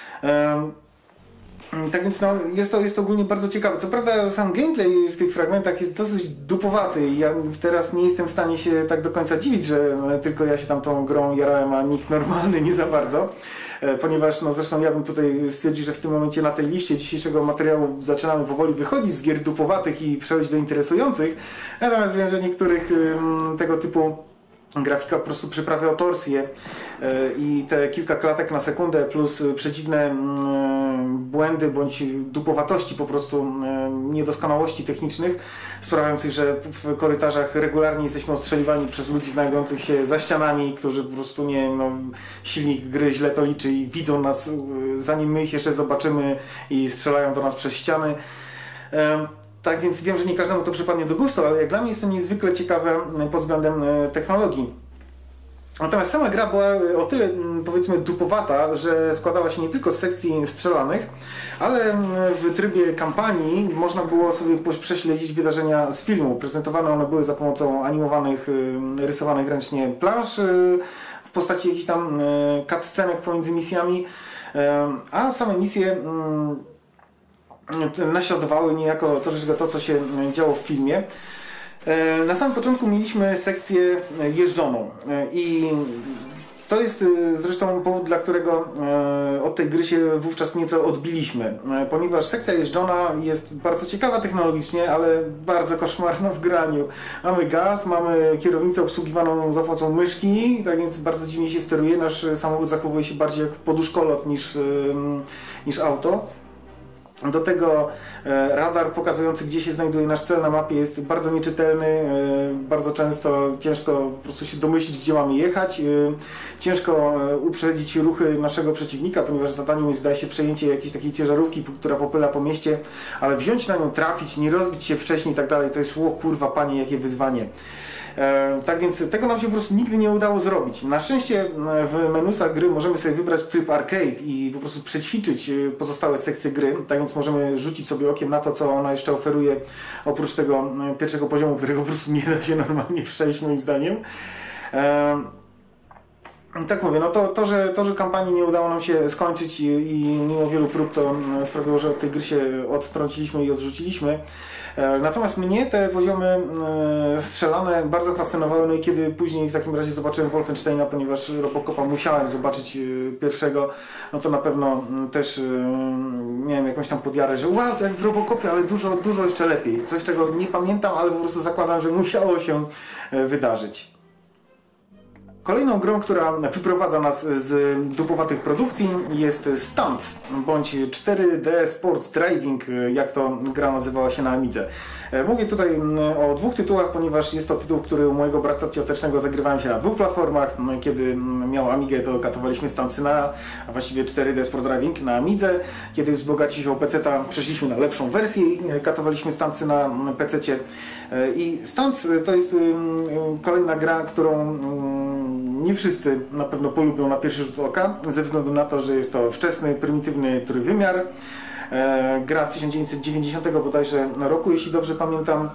Tak więc no, jest, to, jest to ogólnie bardzo ciekawe. Co prawda sam gameplay w tych fragmentach jest dosyć dupowaty i ja teraz nie jestem w stanie się tak do końca dziwić, że tylko ja się tam tą grą jarałem, a nikt normalny nie za bardzo. Ponieważ no zresztą ja bym tutaj stwierdził, że w tym momencie na tej liście dzisiejszego materiału zaczynamy powoli wychodzić z gier dupowatych i przejść do interesujących. Natomiast wiem, że niektórych ym, tego typu grafika po prostu przyprawia o torsję i te kilka klatek na sekundę plus przedziwne błędy bądź dupowatości, po prostu niedoskonałości technicznych sprawiających, że w korytarzach regularnie jesteśmy ostrzeliwani przez ludzi znajdujących się za ścianami, którzy po prostu nie wiem, no, silnik gry źle to liczy i widzą nas zanim my ich jeszcze zobaczymy i strzelają do nas przez ściany. Tak więc wiem, że nie każdemu to przypadnie do gustu, ale jak dla mnie jest to niezwykle ciekawe pod względem technologii. Natomiast sama gra była o tyle, powiedzmy, dupowata, że składała się nie tylko z sekcji strzelanych, ale w trybie kampanii można było sobie prześledzić wydarzenia z filmu. Prezentowane one były za pomocą animowanych, rysowanych ręcznie plansz w postaci jakichś tam cutscenek pomiędzy misjami, a same misje naśladowały niejako troszeczkę to, co się działo w filmie. Na samym początku mieliśmy sekcję jeżdżoną i to jest zresztą powód, dla którego od tej gry się wówczas nieco odbiliśmy, ponieważ sekcja jeżdżona jest bardzo ciekawa technologicznie, ale bardzo koszmarna w graniu. Mamy gaz, mamy kierownicę obsługiwaną za pomocą myszki, tak więc bardzo dziwnie się steruje. Nasz samochód zachowuje się bardziej jak poduszkolot niż, niż auto. Do tego radar pokazujący, gdzie się znajduje nasz cel na mapie, jest bardzo nieczytelny. Bardzo często ciężko po prostu się domyślić, gdzie mamy jechać. Ciężko uprzedzić ruchy naszego przeciwnika, ponieważ zadaniem jest, zdaje się, przejęcie jakiejś takiej ciężarówki, która popyla po mieście, ale wziąć na nią, trafić, nie rozbić się wcześniej i tak dalej, to jest, o kurwa panie, jakie wyzwanie. E, tak więc tego nam się po prostu nigdy nie udało zrobić. Na szczęście w menusach gry możemy sobie wybrać tryb arcade i po prostu przećwiczyć pozostałe sekcje gry, tak więc możemy rzucić sobie okiem na to, co ona jeszcze oferuje oprócz tego pierwszego poziomu, którego po prostu nie da się normalnie przejść, moim zdaniem. E, Tak mówię, no to, to, że, to, że kampanii nie udało nam się skończyć i, i mimo wielu prób to sprawiło, że od tej gry się odtrąciliśmy i odrzuciliśmy. Natomiast mnie te poziomy strzelane bardzo fascynowały, no i kiedy później w takim razie zobaczyłem Wolfensteina, ponieważ Robocopa musiałem zobaczyć pierwszego, no to na pewno też miałem jakąś tam podjarę, że wow, to jak w Robocopie, ale dużo, dużo jeszcze lepiej. Coś, czego nie pamiętam, ale po prostu zakładam, że musiało się wydarzyć. Kolejną grą, która wyprowadza nas z dupowatych produkcji, jest Stunts, bądź cztery D Sports Driving, jak to gra nazywała się na Amidze. Mówię tutaj o dwóch tytułach, ponieważ jest to tytuł, który u mojego brata ciotecznego zagrywałem się na dwóch platformach. Kiedy miał Amigę, to katowaliśmy Stuntsy na, a właściwie cztery D Sports Driving na Amidze. Kiedy wzbogaci się o peceta, przeszliśmy na lepszą wersję i katowaliśmy Stuntsy na pececie. I Stunts to jest kolejna gra, którą nie wszyscy na pewno polubią na pierwszy rzut oka, ze względu na to, że jest to wczesny, prymitywny trójwymiar. gra z tysiąc dziewięćset dziewięćdziesiątego bodajże roku, jeśli dobrze pamiętam.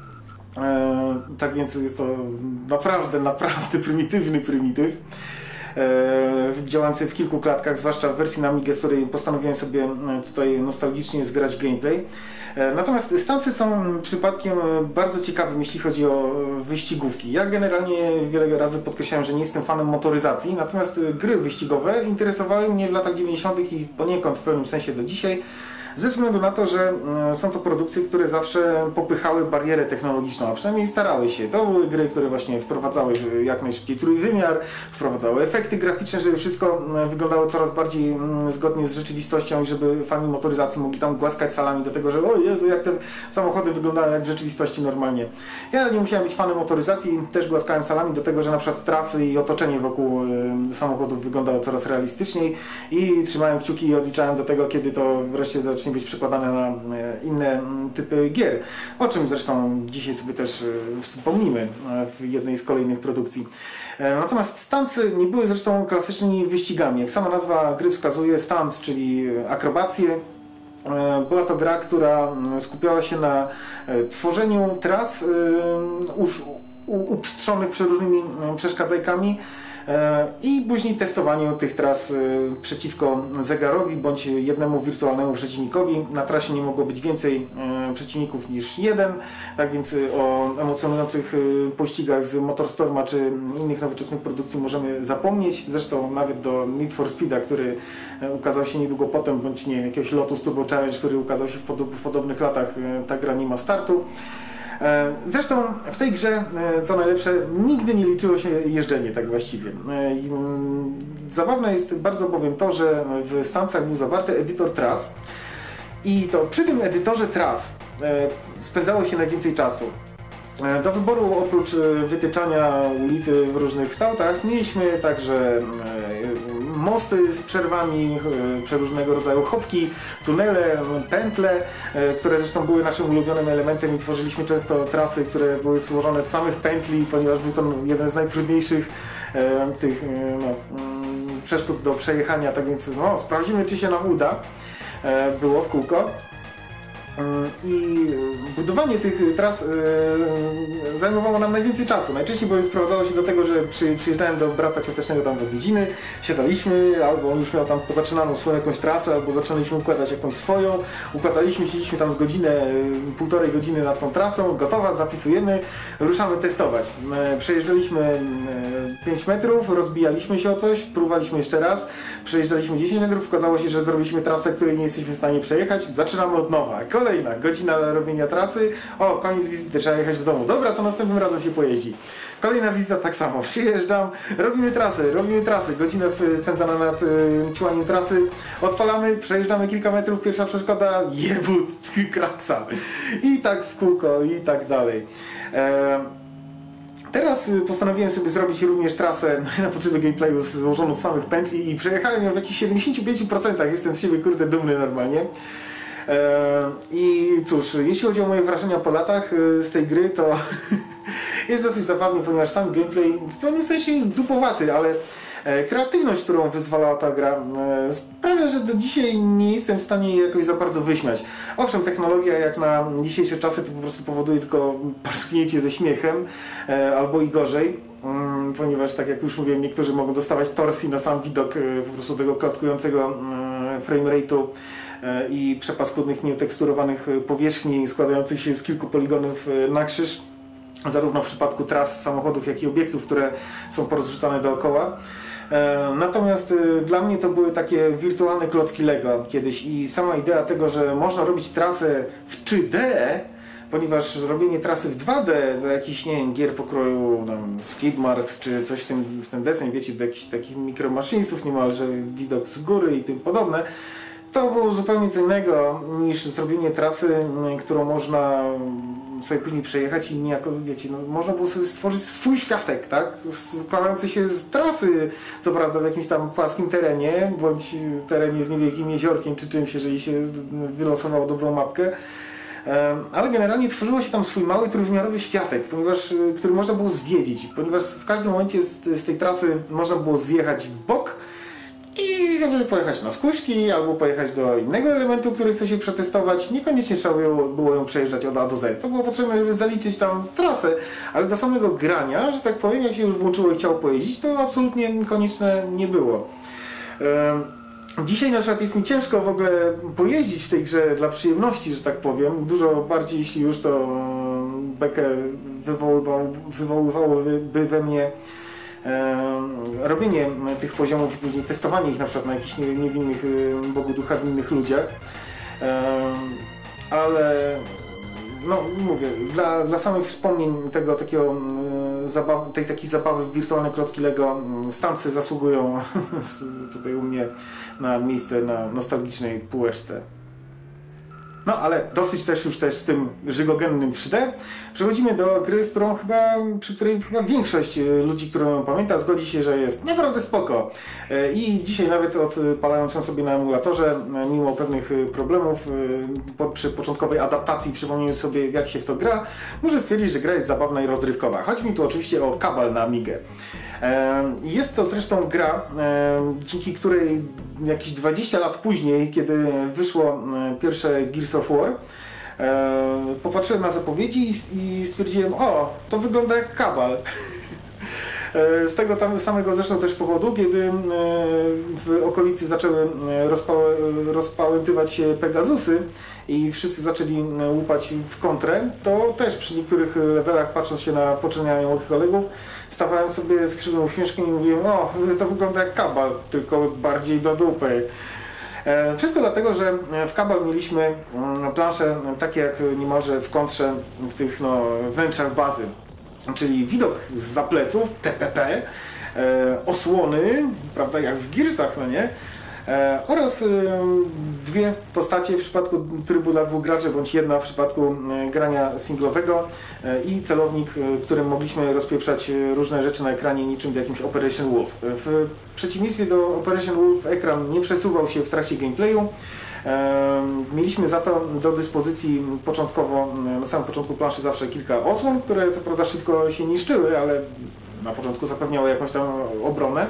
E, tak więc jest to naprawdę, naprawdę prymitywny prymityw. E, działający w kilku klatkach, zwłaszcza w wersji na Amigę, z której postanowiłem sobie tutaj nostalgicznie zgrać gameplay. E, natomiast stancy są przypadkiem bardzo ciekawym, jeśli chodzi o wyścigówki. Ja generalnie wiele razy podkreślałem, że nie jestem fanem motoryzacji, natomiast gry wyścigowe interesowały mnie w latach dziewięćdziesiątych i poniekąd w pewnym sensie do dzisiaj. Ze względu na to, że są to produkcje, które zawsze popychały barierę technologiczną, a przynajmniej starały się. To były gry, które właśnie wprowadzały jak najszybciej trójwymiar, wprowadzały efekty graficzne, żeby wszystko wyglądało coraz bardziej zgodnie z rzeczywistością i żeby fani motoryzacji mogli tam głaskać salami do tego, że o Jezu, jak te samochody wyglądają jak w rzeczywistości normalnie. Ja nie musiałem być fanem motoryzacji, też głaskałem salami do tego, że na przykład trasy i otoczenie wokół samochodów wyglądało coraz realistyczniej i trzymałem kciuki i odliczałem do tego, kiedy to wreszcie zacznie być przekładane na inne typy gier, o czym zresztą dzisiaj sobie też wspomnimy w jednej z kolejnych produkcji. Natomiast stuntsy nie były zresztą klasycznymi wyścigami. Jak sama nazwa gry wskazuje, stunts, czyli akrobacje. Była to gra, która skupiała się na tworzeniu tras upstrzonych przeróżnymi przeszkadzajkami i później testowaniu tych tras przeciwko zegarowi bądź jednemu wirtualnemu przeciwnikowi. Na trasie nie mogło być więcej przeciwników niż jeden, tak więc o emocjonujących pościgach z Motorstorma czy innych nowoczesnych produkcji możemy zapomnieć. Zresztą nawet do Need for Speeda, który ukazał się niedługo potem, bądź nie jakiegoś Lotus Turbo Challenge, który ukazał się w, pod w podobnych latach, ta gra nie ma startu. Zresztą w tej grze, co najlepsze, nigdy nie liczyło się jeżdżenie tak właściwie. Zabawne jest bardzo bowiem to, że w stancach był zawarty edytor tras i to przy tym edytorze tras spędzało się najwięcej czasu. Do wyboru oprócz wytyczania ulicy w różnych kształtach mieliśmy także mosty z przerwami, przeróżnego rodzaju chopki, tunele, pętle, które zresztą były naszym ulubionym elementem i tworzyliśmy często trasy, które były złożone z samych pętli, ponieważ był to jeden z najtrudniejszych tych no, przeszkód do przejechania, tak więc no, sprawdzimy, czy się nam uda. Było w kółko. I budowanie tych tras yy, zajmowało nam najwięcej czasu. Najczęściej bowiem sprowadzało się do tego, że przy, przyjeżdżałem do brata ciotecznego tam w odwiedziny, siadaliśmy, albo on już miał tam pozaczynaną swoją jakąś trasę, albo zaczynaliśmy układać jakąś swoją. Układaliśmy, siedzieliśmy tam z godzinę, półtorej godziny nad tą trasą, gotowa, zapisujemy, ruszamy testować. Yy, przejeżdżaliśmy yy, pięć metrów, rozbijaliśmy się o coś, próbowaliśmy jeszcze raz, przejeżdżaliśmy dziesięć metrów, okazało się, że zrobiliśmy trasę, której nie jesteśmy w stanie przejechać, zaczynamy od nowa. Kolejna godzina robienia trasy, o, koniec wizyty, trzeba jechać do domu. Dobra, to następnym razem się pojeździ. Kolejna wizyta tak samo, przyjeżdżam, robimy trasy, robimy trasy, godzina spędzana nad y, ciłaniem trasy, odpalamy, przejeżdżamy kilka metrów, pierwsza przeszkoda, jebut, kraksa. I tak w kółko, i tak dalej. E Teraz postanowiłem sobie zrobić również trasę na potrzeby gameplayu złożoną z samych pętli i przejechałem ją w jakichś siedemdziesięciu pięciu procentach, jestem z siebie kurde dumny normalnie. I cóż, jeśli chodzi o moje wrażenia po latach z tej gry, to jest dosyć zabawnie, ponieważ sam gameplay w pewnym sensie jest dupowaty, ale kreatywność, którą wyzwalała ta gra, sprawia, że do dzisiaj nie jestem w stanie jej jakoś za bardzo wyśmiać. Owszem, technologia jak na dzisiejsze czasy to po prostu powoduje tylko parsknięcie ze śmiechem, albo i gorzej, ponieważ tak jak już mówiłem, niektórzy mogą dostawać torsji na sam widok po prostu tego klatkującego framerate'u i przepaskudnych, nieteksturowanych powierzchni składających się z kilku poligonów na krzyż, zarówno w przypadku tras samochodów, jak i obiektów, które są porozrzucane dookoła. Natomiast dla mnie to były takie wirtualne klocki Lego kiedyś i sama idea tego, że można robić trasę w trzy D, ponieważ robienie trasy w dwa D do jakichś, nie wiem, gier pokroju tam, Skidmarks czy coś w tym, w ten deseń, wiecie, do jakichś takich mikromaszynistów niemalże, widok z góry i tym podobne, to było zupełnie co innego niż zrobienie trasy, którą można sobie później przejechać i niejako, wiecie, no, można było sobie stworzyć swój światek, tak? Składający się z trasy, co prawda w jakimś tam płaskim terenie, bądź terenie z niewielkim jeziorkiem czy czymś, jeżeli się wylosowało dobrą mapkę. Ale generalnie tworzyło się tam swój mały trójwymiarowy światek, ponieważ, który można było zwiedzić, ponieważ w każdym momencie z, z tej trasy można było zjechać w bok i żeby pojechać na skuśki albo pojechać do innego elementu, który chce się przetestować. Niekoniecznie trzeba było, było ją przejeżdżać od A do Z. To było potrzebne, żeby zaliczyć tam trasę, ale do samego grania, że tak powiem, jak się już włączyło i chciało pojeździć, to absolutnie konieczne nie było. Dzisiaj na przykład jest mi ciężko w ogóle pojeździć w tej grze dla przyjemności, że tak powiem. Dużo bardziej, jeśli już to bekę wywoływało, wywoływałoby we mnie e, robienie tych poziomów i później testowanie ich na przykład na jakichś niewinnych, Bogu ducha winnych ludziach. E, ale no mówię, dla, dla samych wspomnień tego takiego zabaw, tej takiej zabawy w wirtualne klocki Lego stancy zasługują tutaj u mnie na miejsce na nostalgicznej półeczce. No ale dosyć też już też z tym żygogennym trzy D. Przechodzimy do gry, z którą chyba, przy której chyba większość ludzi, którą ją pamięta, zgodzi się, że jest naprawdę spoko. I dzisiaj nawet odpalając ją sobie na emulatorze, mimo pewnych problemów po, przy początkowej adaptacji, przypomnieniu sobie jak się w to gra, muszę stwierdzić, że gra jest zabawna i rozrywkowa. Chodzi mi tu oczywiście o Cabal na Amigę. Jest to zresztą gra, dzięki której jakieś dwadzieścia lat później, kiedy wyszło pierwsze Gears of War, popatrzyłem na zapowiedzi i stwierdziłem, o, to wygląda jak Cabal. Z tego tam samego zresztą też powodu, kiedy w okolicy zaczęły rozpa rozpałętywać się Pegazusy i wszyscy zaczęli łupać w kontrę, to też przy niektórych levelach, patrząc się na poczyniania moich kolegów, stawałem sobie z krzywym uśmieszkiem i mówiłem, o, to wygląda jak Cabal, tylko bardziej do dupy. Wszystko dlatego, że w Cabal mieliśmy plansze takie jak niemalże w kontrze w tych no, wnętrzach bazy. Czyli widok zza pleców, T P P, e, osłony, prawda, jak w Gearsach, no nie? E, oraz e, dwie postacie w przypadku trybu dla dwóch graczy, bądź jedna w przypadku e, grania singlowego e, i celownik, e, którym mogliśmy rozpieprzać różne rzeczy na ekranie, niczym w jakimś Operation Wolf. W przeciwieństwie do Operation Wolf ekran nie przesuwał się w trakcie gameplayu. Mieliśmy za to do dyspozycji początkowo, na samym początku planszy zawsze kilka osłon, które co prawda szybko się niszczyły, ale na początku zapewniały jakąś tam obronę.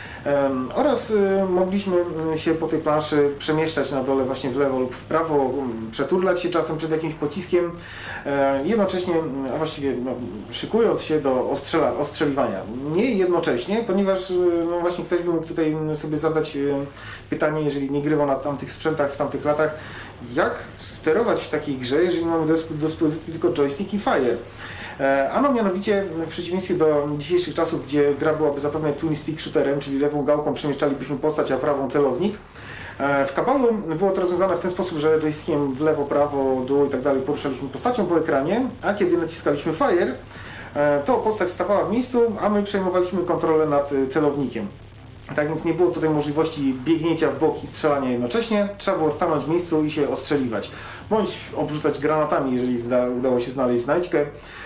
Oraz mogliśmy się po tej planszy przemieszczać na dole właśnie w lewo lub w prawo, przeturlać się czasem przed jakimś pociskiem, jednocześnie, a właściwie no, szykując się do ostrzela, ostrzeliwania. Nie jednocześnie, ponieważ no właśnie ktoś by mógł tutaj sobie zadać pytanie, jeżeli nie grywał na tamtych sprzętach w tamtych latach, jak sterować w takiej grze, jeżeli mamy do dyspozycji tylko joystick i fire. Ano mianowicie w przeciwieństwie do dzisiejszych czasów, gdzie gra byłaby zapewne twin stick shooterem, czyli lewą gałką przemieszczalibyśmy postać, a prawą celownik. W Cabalu było to rozwiązane w ten sposób, że joystickiem w lewo, prawo, dół i tak dalej poruszaliśmy postacią po ekranie, a kiedy naciskaliśmy fire, to postać stawała w miejscu, a my przejmowaliśmy kontrolę nad celownikiem. Tak więc nie było tutaj możliwości biegnięcia w bok i strzelania jednocześnie, trzeba było stanąć w miejscu i się ostrzeliwać, bądź obrzucać granatami, jeżeli udało się znaleźć znajdźkę.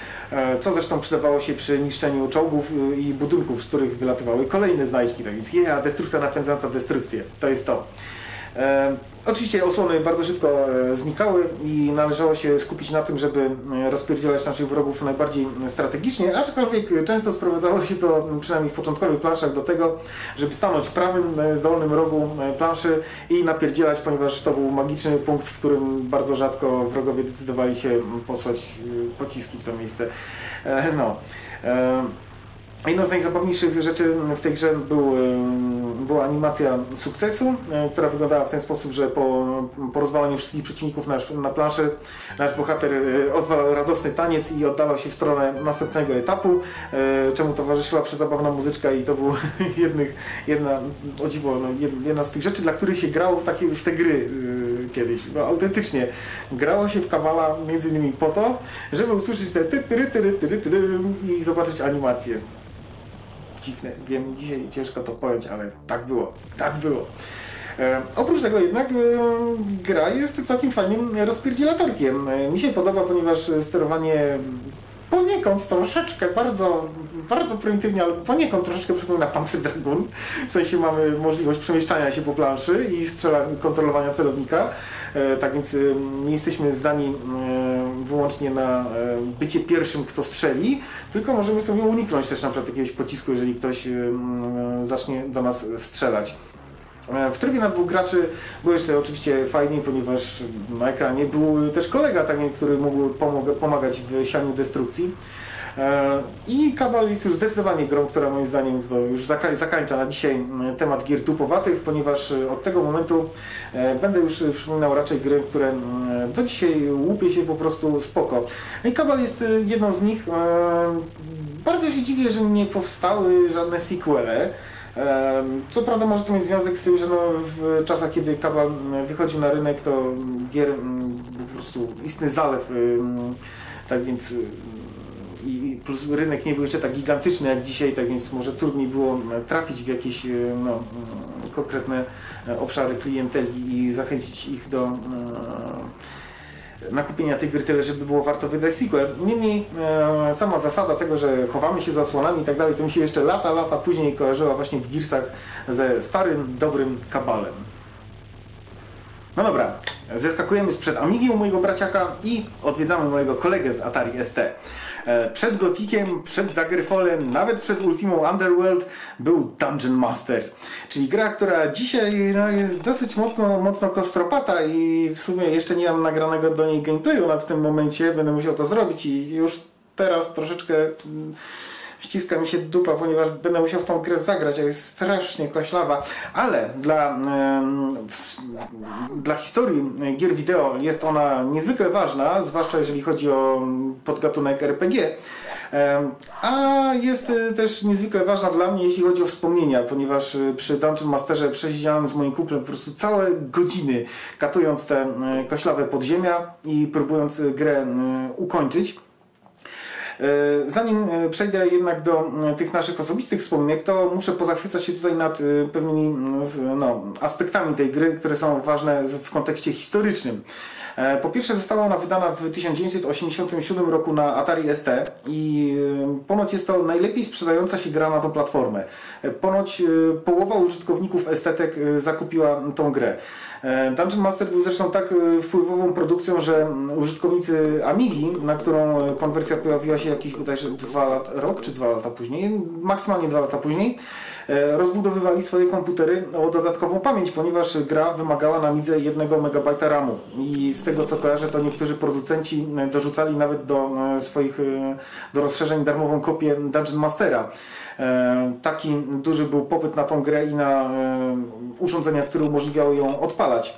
Co zresztą przydawało się przy niszczeniu czołgów i budynków, z których wylatywały kolejne znajdźki. Tak więc yeah, destrukcja napędzająca destrukcję. To jest to. E, oczywiście osłony bardzo szybko e, znikały i należało się skupić na tym, żeby rozpierdzielać naszych wrogów najbardziej strategicznie, aczkolwiek często sprowadzało się to, przynajmniej w początkowych planszach, do tego, żeby stanąć w prawym e, dolnym rogu e, planszy i napierdzielać, ponieważ to był magiczny punkt, w którym bardzo rzadko wrogowie decydowali się posłać e, pociski w to miejsce. E, no. E, Jedną z najzabawniejszych rzeczy w tej grze był, była animacja sukcesu, która wyglądała w ten sposób, że po, po rozwalaniu wszystkich przeciwników na, na planszy nasz bohater odwalał radosny taniec i oddalał się w stronę następnego etapu, czemu towarzyszyła przezabawna muzyczka i to był jednych, jedna, o dziwo, no, jedna z tych rzeczy, dla których się grało w, takie, w te gry kiedyś. No, autentycznie grało się w Cabala między innymi po to, żeby usłyszeć te ty, ty, ty, ty, ty, ty, i zobaczyć animację. Dziwne, wiem, dzisiaj ciężko to pojąć, ale tak było, tak było. E, oprócz tego jednak e, gra jest całkiem fajnym rozpierdzielatorkiem. E, mi się podoba, ponieważ sterowanie poniekąd troszeczkę, bardzo, bardzo prymitywnie, ale poniekąd troszeczkę przypomina Panzer Dragoon. W sensie mamy możliwość przemieszczania się po planszy i strzela, kontrolowania celownika. E, tak więc e, nie jesteśmy zdani e, wyłącznie na e, bycie pierwszym, kto strzeli, tylko możemy sobie uniknąć też na przykład jakiegoś pocisku, jeżeli ktoś e, zacznie do nas strzelać. W trybie na dwóch graczy było jeszcze oczywiście fajniej, ponieważ na ekranie był też kolega, taki, który mógł pomagać w sianiu destrukcji. I Cabal jest już zdecydowanie grą, która moim zdaniem to już zakańcza na dzisiaj temat gier tupowatych, ponieważ od tego momentu będę już przypominał raczej gry, które do dzisiaj łupie się po prostu spoko. I Cabal jest jedną z nich. Bardzo się dziwię, że nie powstały żadne sequele. Co prawda może to mieć związek z tym, że no w czasach, kiedy Cabal wychodził na rynek, to gier był po prostu istny zalew, tak więc i plus rynek nie był jeszcze tak gigantyczny jak dzisiaj, tak więc może trudniej było trafić w jakieś no, konkretne obszary klienteli i zachęcić ich do na kupienia tej gry tyle, żeby było warto wydać sequel. Niemniej e, sama zasada tego, że chowamy się za słonami i tak dalej, to mi się jeszcze lata, lata później kojarzyła właśnie w Gearsach ze starym, dobrym Cabalem. No dobra, zeskakujemy sprzed Amigi u mojego braciaka i odwiedzamy mojego kolegę z Atari S T. Przed Gothikiem, przed Daggerfallem, nawet przed Ultimą Underworld był Dungeon Master. Czyli gra, która dzisiaj no, jest dosyć mocno, mocno kostropata i w sumie jeszcze nie mam nagranego do niej gameplayu na w tym momencie. Będę musiał to zrobić i już teraz troszeczkę ściska mi się dupa, ponieważ będę musiał w tą grę zagrać, a jest strasznie koślawa. Ale dla, dla historii gier wideo jest ona niezwykle ważna, zwłaszcza jeżeli chodzi o podgatunek R P G. A jest też niezwykle ważna dla mnie, jeśli chodzi o wspomnienia, ponieważ przy Dungeon Masterze przesiedziałem z moim kumplem po prostu całe godziny, katując te koślawe podziemia i próbując grę ukończyć. Zanim przejdę jednak do tych naszych osobistych wspomnień, to muszę pozachwycać się tutaj nad pewnymi no, aspektami tej gry, które są ważne w kontekście historycznym. Po pierwsze została ona wydana w tysiąc dziewięćset osiemdziesiątym siódmym roku na Atari S T i ponoć jest to najlepiej sprzedająca się gra na tą platformę. Ponoć połowa użytkowników estetek zakupiła tą grę. Dungeon Master był zresztą tak wpływową produkcją, że użytkownicy Amigi, na którą konwersja pojawiła się jakieś bodajże dwa lata, rok czy dwa lata później, maksymalnie dwa lata później, rozbudowywali swoje komputery o dodatkową pamięć, ponieważ gra wymagała na Amidze jednego megabajta ramu i z tego co kojarzę, to niektórzy producenci dorzucali nawet do swoich do rozszerzeń darmową kopię Dungeon Mastera. Taki duży był popyt na tą grę i na urządzenia, które umożliwiały ją odpalać.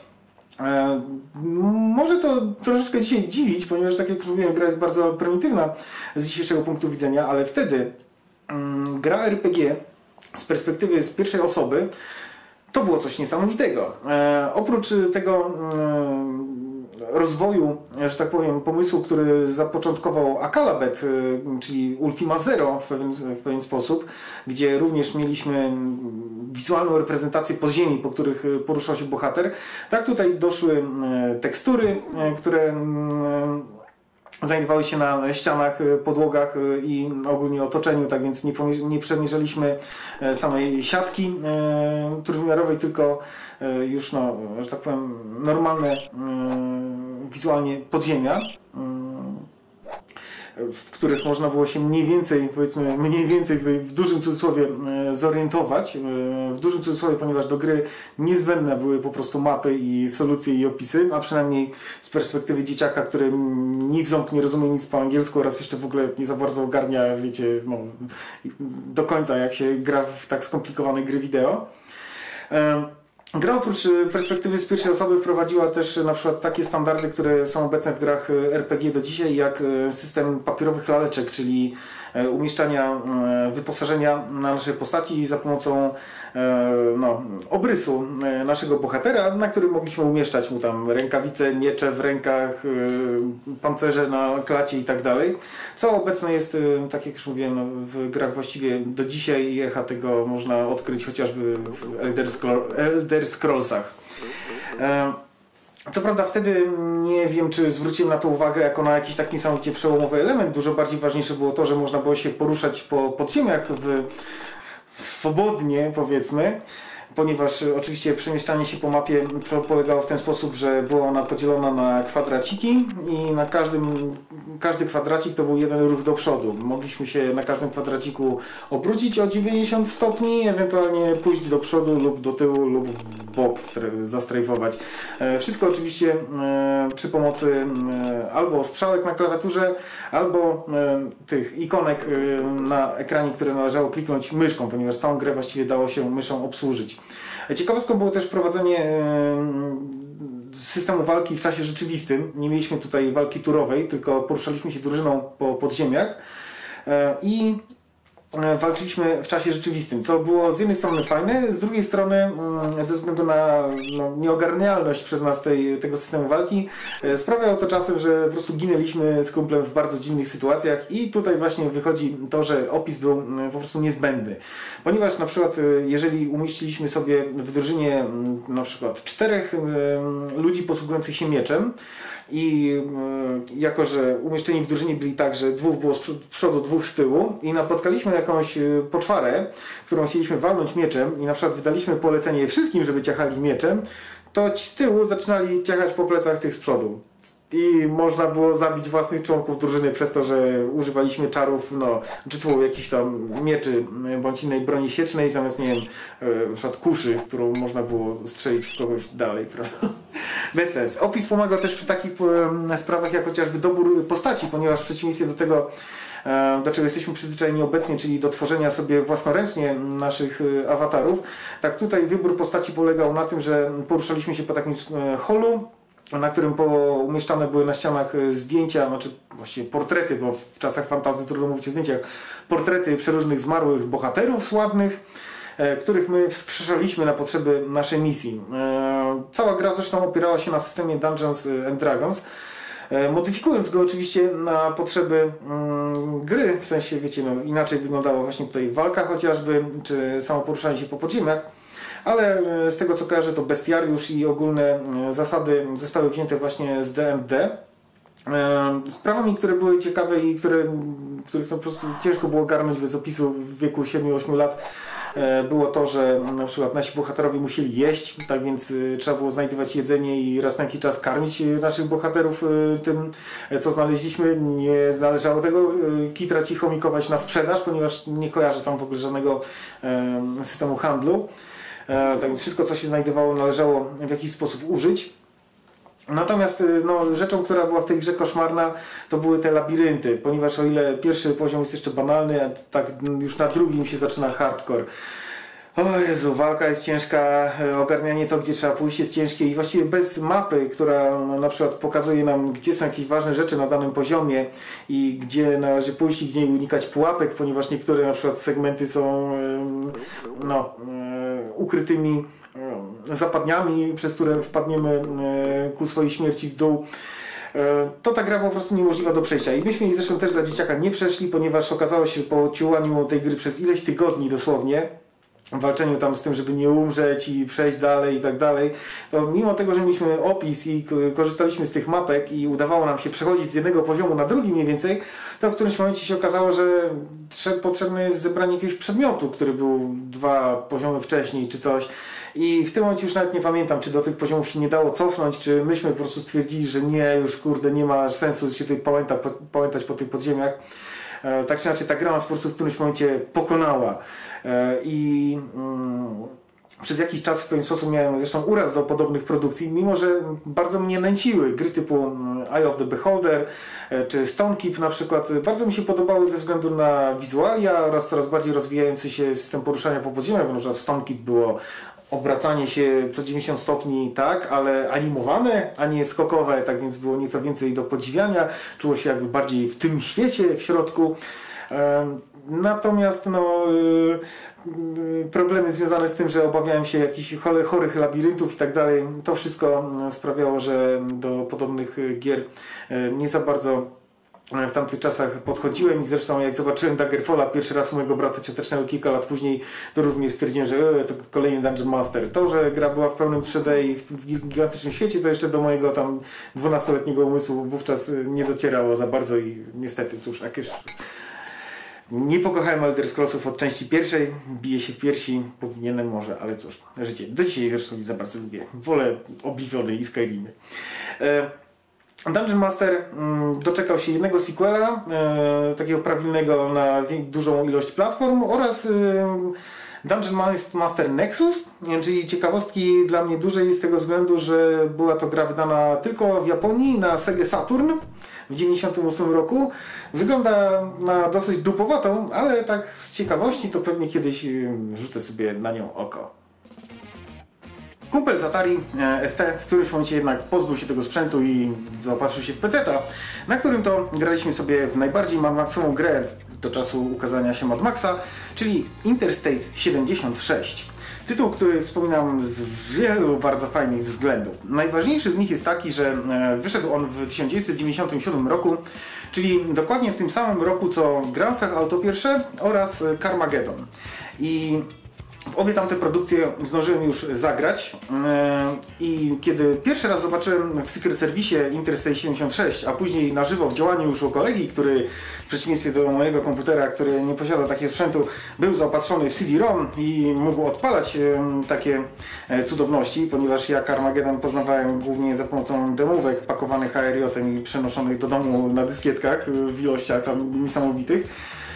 Może to troszeczkę dzisiaj dziwić, ponieważ tak jak już mówiłem, gra jest bardzo prymitywna z dzisiejszego punktu widzenia, ale wtedy gra R P G z perspektywy z pierwszej osoby to było coś niesamowitego. Oprócz tego rozwoju, że tak powiem, pomysłu, który zapoczątkował Akalabet, czyli Ultima Zero w pewien, w pewien sposób, gdzie również mieliśmy wizualną reprezentację podziemi, po których poruszał się bohater. Tak tutaj doszły tekstury, które znajdowały się na ścianach, podłogach i ogólnie otoczeniu, tak więc nie, nie przemierzyliśmy samej siatki trójwymiarowej, tylko już, no, że tak powiem, normalne wizualnie podziemia, w których można było się mniej więcej, powiedzmy, mniej więcej w dużym cudzysłowie zorientować. W dużym cudzysłowie, ponieważ do gry niezbędne były po prostu mapy i solucje i opisy, a przynajmniej z perspektywy dzieciaka, który ni w ząb nie rozumie nic po angielsku oraz jeszcze w ogóle nie za bardzo ogarnia, wiecie, no, do końca jak się gra w tak skomplikowane gry wideo. Gra oprócz perspektywy z pierwszej osoby wprowadziła też na przykład takie standardy, które są obecne w grach R P G do dzisiaj, jak system papierowych laleczek, czyli umieszczania wyposażenia na naszej postaci za pomocą no, obrysu naszego bohatera, na którym mogliśmy umieszczać mu tam rękawice, miecze w rękach, pancerze na klacie i tak dalej. Co obecne jest, tak jak już mówiłem, no, w grach właściwie do dzisiaj i echa tego można odkryć chociażby w Elder, Scroll, Elder Scrollsach. Co prawda wtedy nie wiem, czy zwróciłem na to uwagę jako na jakiś taki niesamowicie przełomowy element. Dużo bardziej ważniejsze było to, że można było się poruszać po podziemiach w swobodnie, powiedzmy. ponieważ oczywiście przemieszczanie się po mapie polegało w ten sposób, że była ona podzielona na kwadraciki i na każdym, każdy kwadracik to był jeden ruch do przodu. Mogliśmy się na każdym kwadraciku obrócić o dziewięćdziesiąt stopni, ewentualnie pójść do przodu lub do tyłu lub w bok zastrajfować. Wszystko oczywiście przy pomocy albo strzałek na klawiaturze, albo tych ikonek na ekranie, które należało kliknąć myszką, ponieważ całą grę właściwie dało się myszą obsłużyć. Ciekawostką było też prowadzenie systemu walki w czasie rzeczywistym. Nie mieliśmy tutaj walki turowej, tylko poruszaliśmy się drużyną po podziemiach i walczyliśmy w czasie rzeczywistym, co było z jednej strony fajne, z drugiej strony ze względu na no, nieogarnialność przez nas tej, tego systemu walki sprawiało to czasem, że po prostu ginęliśmy z kumplem w bardzo dziwnych sytuacjach i tutaj właśnie wychodzi to, że opis był po prostu niezbędny. Ponieważ na przykład jeżeli umieściliśmy sobie w drużynie na przykład czterech ludzi posługujących się mieczem, i jako, że umieszczeni w drużynie byli tak, że dwóch było z przodu, dwóch z tyłu i napotkaliśmy jakąś poczwarę, którą chcieliśmy walnąć mieczem i na przykład wydaliśmy polecenie wszystkim, żeby ciachali mieczem, to ci z tyłu zaczynali ciachać po plecach tych z przodu. I można było zabić własnych członków drużyny przez to, że używaliśmy czarów, no, czy tu jakichś tam mieczy bądź innej broni siecznej, zamiast, nie wiem, na przykład kuszy, którą można było strzelić w kogoś dalej, prawda? Bez sens. Opis pomaga też przy takich sprawach jak chociażby dobór postaci, ponieważ w przeciwieństwie do tego, do czego jesteśmy przyzwyczajeni obecnie, czyli do tworzenia sobie własnoręcznie naszych awatarów, tak tutaj wybór postaci polegał na tym, że poruszaliśmy się po takim holu, na którym umieszczane były na ścianach zdjęcia, znaczy właściwie portrety, bo w czasach fantazji trudno mówić o zdjęciach, portrety przeróżnych zmarłych bohaterów sławnych, których my wskrzeszaliśmy na potrzeby naszej misji. Cała gra zresztą opierała się na systemie Dungeons and Dragons, modyfikując go oczywiście na potrzeby gry, w sensie, wiecie, no, inaczej wyglądała właśnie tutaj walka chociażby, czy samo poruszanie się po podziemiach. Ale z tego co kojarzę, to bestiariusz i ogólne zasady zostały wzięte właśnie z D and D. Sprawami, które były ciekawe i które, których po prostu ciężko było ogarnąć bez opisu w wieku siedmiu ośmiu lat, było to, że na przykład nasi bohaterowie musieli jeść, tak więc trzeba było znajdywać jedzenie i raz na jakiś czas karmić naszych bohaterów tym, co znaleźliśmy. Nie należało tego kitrać i chomikować na sprzedaż, ponieważ nie kojarzę tam w ogóle żadnego systemu handlu. Tak więc wszystko, co się znajdowało, należało w jakiś sposób użyć. Natomiast no, rzeczą, która była w tej grze koszmarna, to były te labirynty, ponieważ o ile pierwszy poziom jest jeszcze banalny, a tak już na drugim się zaczyna hardcore. O Jezu, walka jest ciężka, ogarnianie to, gdzie trzeba pójść, jest ciężkie i właściwie bez mapy, która na przykład pokazuje nam, gdzie są jakieś ważne rzeczy na danym poziomie i gdzie należy pójść i gdzie unikać pułapek, ponieważ niektóre na przykład segmenty są no, ukrytymi zapadniami, przez które wpadniemy ku swojej śmierci w dół. To ta gra po prostu niemożliwa do przejścia i myśmy jej zresztą też za dzieciaka nie przeszli, ponieważ okazało się, że po ciułaniu tej gry przez ileś tygodni dosłownie, walczeniu tam z tym, żeby nie umrzeć i przejść dalej i tak dalej, to mimo tego, że mieliśmy opis i korzystaliśmy z tych mapek i udawało nam się przechodzić z jednego poziomu na drugi mniej więcej, to w którymś momencie się okazało, że potrzebne jest zebranie jakiegoś przedmiotu, który był dwa poziomy wcześniej czy coś. I w tym momencie już nawet nie pamiętam, czy do tych poziomów się nie dało cofnąć, czy myśmy po prostu stwierdzili, że nie, już kurde, nie ma sensu się tutaj pałęta, pałętać po tych podziemiach. Tak czy inaczej ta gra nas po prostu w którymś momencie pokonała. I mm, przez jakiś czas w pewien sposób miałem zresztą uraz do podobnych produkcji, mimo że bardzo mnie nęciły gry typu Eye of the Beholder czy Stone Keep na przykład. Bardzo mi się podobały ze względu na wizualia oraz coraz bardziej rozwijający się system poruszania po podziemiach, bo na przykład w Stone Keep było obracanie się co dziewięćdziesiąt stopni, tak, ale animowane, a nie skokowe, tak więc było nieco więcej do podziwiania. Czuło się jakby bardziej w tym świecie w środku. Natomiast no, problemy związane z tym, że obawiałem się jakichś chorych labiryntów i tak dalej, to wszystko sprawiało, że do podobnych gier nie za bardzo w tamtych czasach podchodziłem i zresztą jak zobaczyłem Daggerfalla pierwszy raz u mojego brata ciotecznego kilka lat później, to również stwierdziłem, że e, to kolejny Dungeon Master. To, że gra była w pełnym trzy D i w gigantycznym świecie, to jeszcze do mojego tam dwunastoletniego umysłu wówczas nie docierało za bardzo i niestety, cóż, jakieś... Nie pokochałem Elder Scrollsów od części pierwszej, bije się w piersi, powinienem może, ale cóż, życie. Do dzisiaj zresztą nie za bardzo lubię. Wolę Obliviony i Skyrimy. Dungeon Master doczekał się jednego sequela, takiego prawilnego na dużą ilość platform, oraz Dungeon Master Nexus, czyli ciekawostki dla mnie dużej z tego względu, że była to gra wydana tylko w Japonii na Sega Saturn w dziewięćdziesiątym ósmym roku. Wygląda na dosyć dupowatą, ale tak z ciekawości to pewnie kiedyś rzucę sobie na nią oko. Kumpel z Atari S T w którymś momencie jednak pozbył się tego sprzętu i zaopatrzył się w peceta, na którym to graliśmy sobie w najbardziej Mad Maxową grę do czasu ukazania się Mad Maxa, czyli Interstate siedemdziesiąt sześć. Tytuł, który wspominam z wielu bardzo fajnych względów. Najważniejszy z nich jest taki, że wyszedł on w tysiąc dziewięćset dziewięćdziesiątym siódmym roku, czyli dokładnie w tym samym roku co Grand Theft Auto pierwsze oraz Carmageddon. I w obie tamte produkcje zdążyłem już zagrać i kiedy pierwszy raz zobaczyłem w Secret Service Interstate siedemdziesiąt sześć, a później na żywo w działaniu już u kolegi, który w przeciwieństwie do mojego komputera, który nie posiada takiego sprzętu, był zaopatrzony w C D ROM i mógł odpalać takie cudowności, ponieważ ja Carmageddon poznawałem głównie za pomocą demówek pakowanych H R J-em i przenoszonych do domu na dyskietkach w ilościach tam niesamowitych.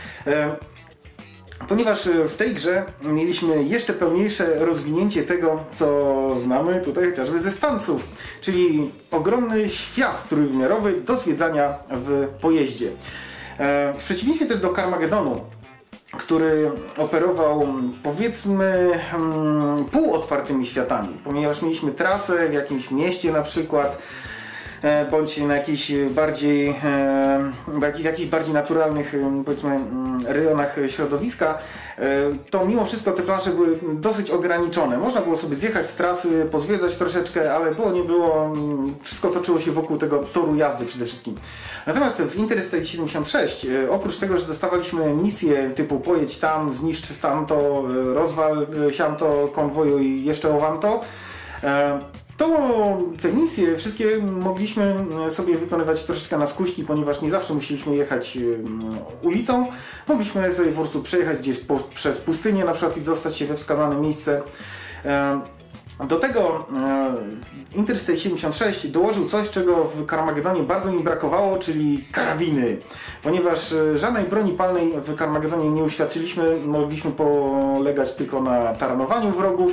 Ponieważ w tej grze mieliśmy jeszcze pełniejsze rozwinięcie tego, co znamy tutaj chociażby ze Stanców, czyli ogromny świat trójwymiarowy do zwiedzania w pojeździe. W przeciwieństwie też do Carmageddonu, który operował, powiedzmy, półotwartymi światami, ponieważ mieliśmy trasę w jakimś mieście na przykład, bądź na jakichś bardziej, w jakichś bardziej naturalnych, powiedzmy, rejonach środowiska, to mimo wszystko te plansze były dosyć ograniczone. Można było sobie zjechać z trasy, pozwiedzać troszeczkę, ale było nie było, wszystko toczyło się wokół tego toru jazdy przede wszystkim. Natomiast w Interstate siedemdziesiąt sześć, oprócz tego, że dostawaliśmy misje typu pojedź tam, zniszcz tamto, rozwal siamto konwoju i jeszcze owamto, to te misje wszystkie mogliśmy sobie wykonywać troszeczkę na skuśki, ponieważ nie zawsze musieliśmy jechać ulicą. Mogliśmy sobie po prostu przejechać gdzieś po, przez pustynię na przykład i dostać się we wskazane miejsce. Do tego Interstate siedemdziesiąt sześć dołożył coś, czego w Carmageddonie bardzo mi brakowało, czyli karabiny. Ponieważ żadnej broni palnej w Carmageddonie nie uświadczyliśmy, mogliśmy polegać tylko na taranowaniu wrogów.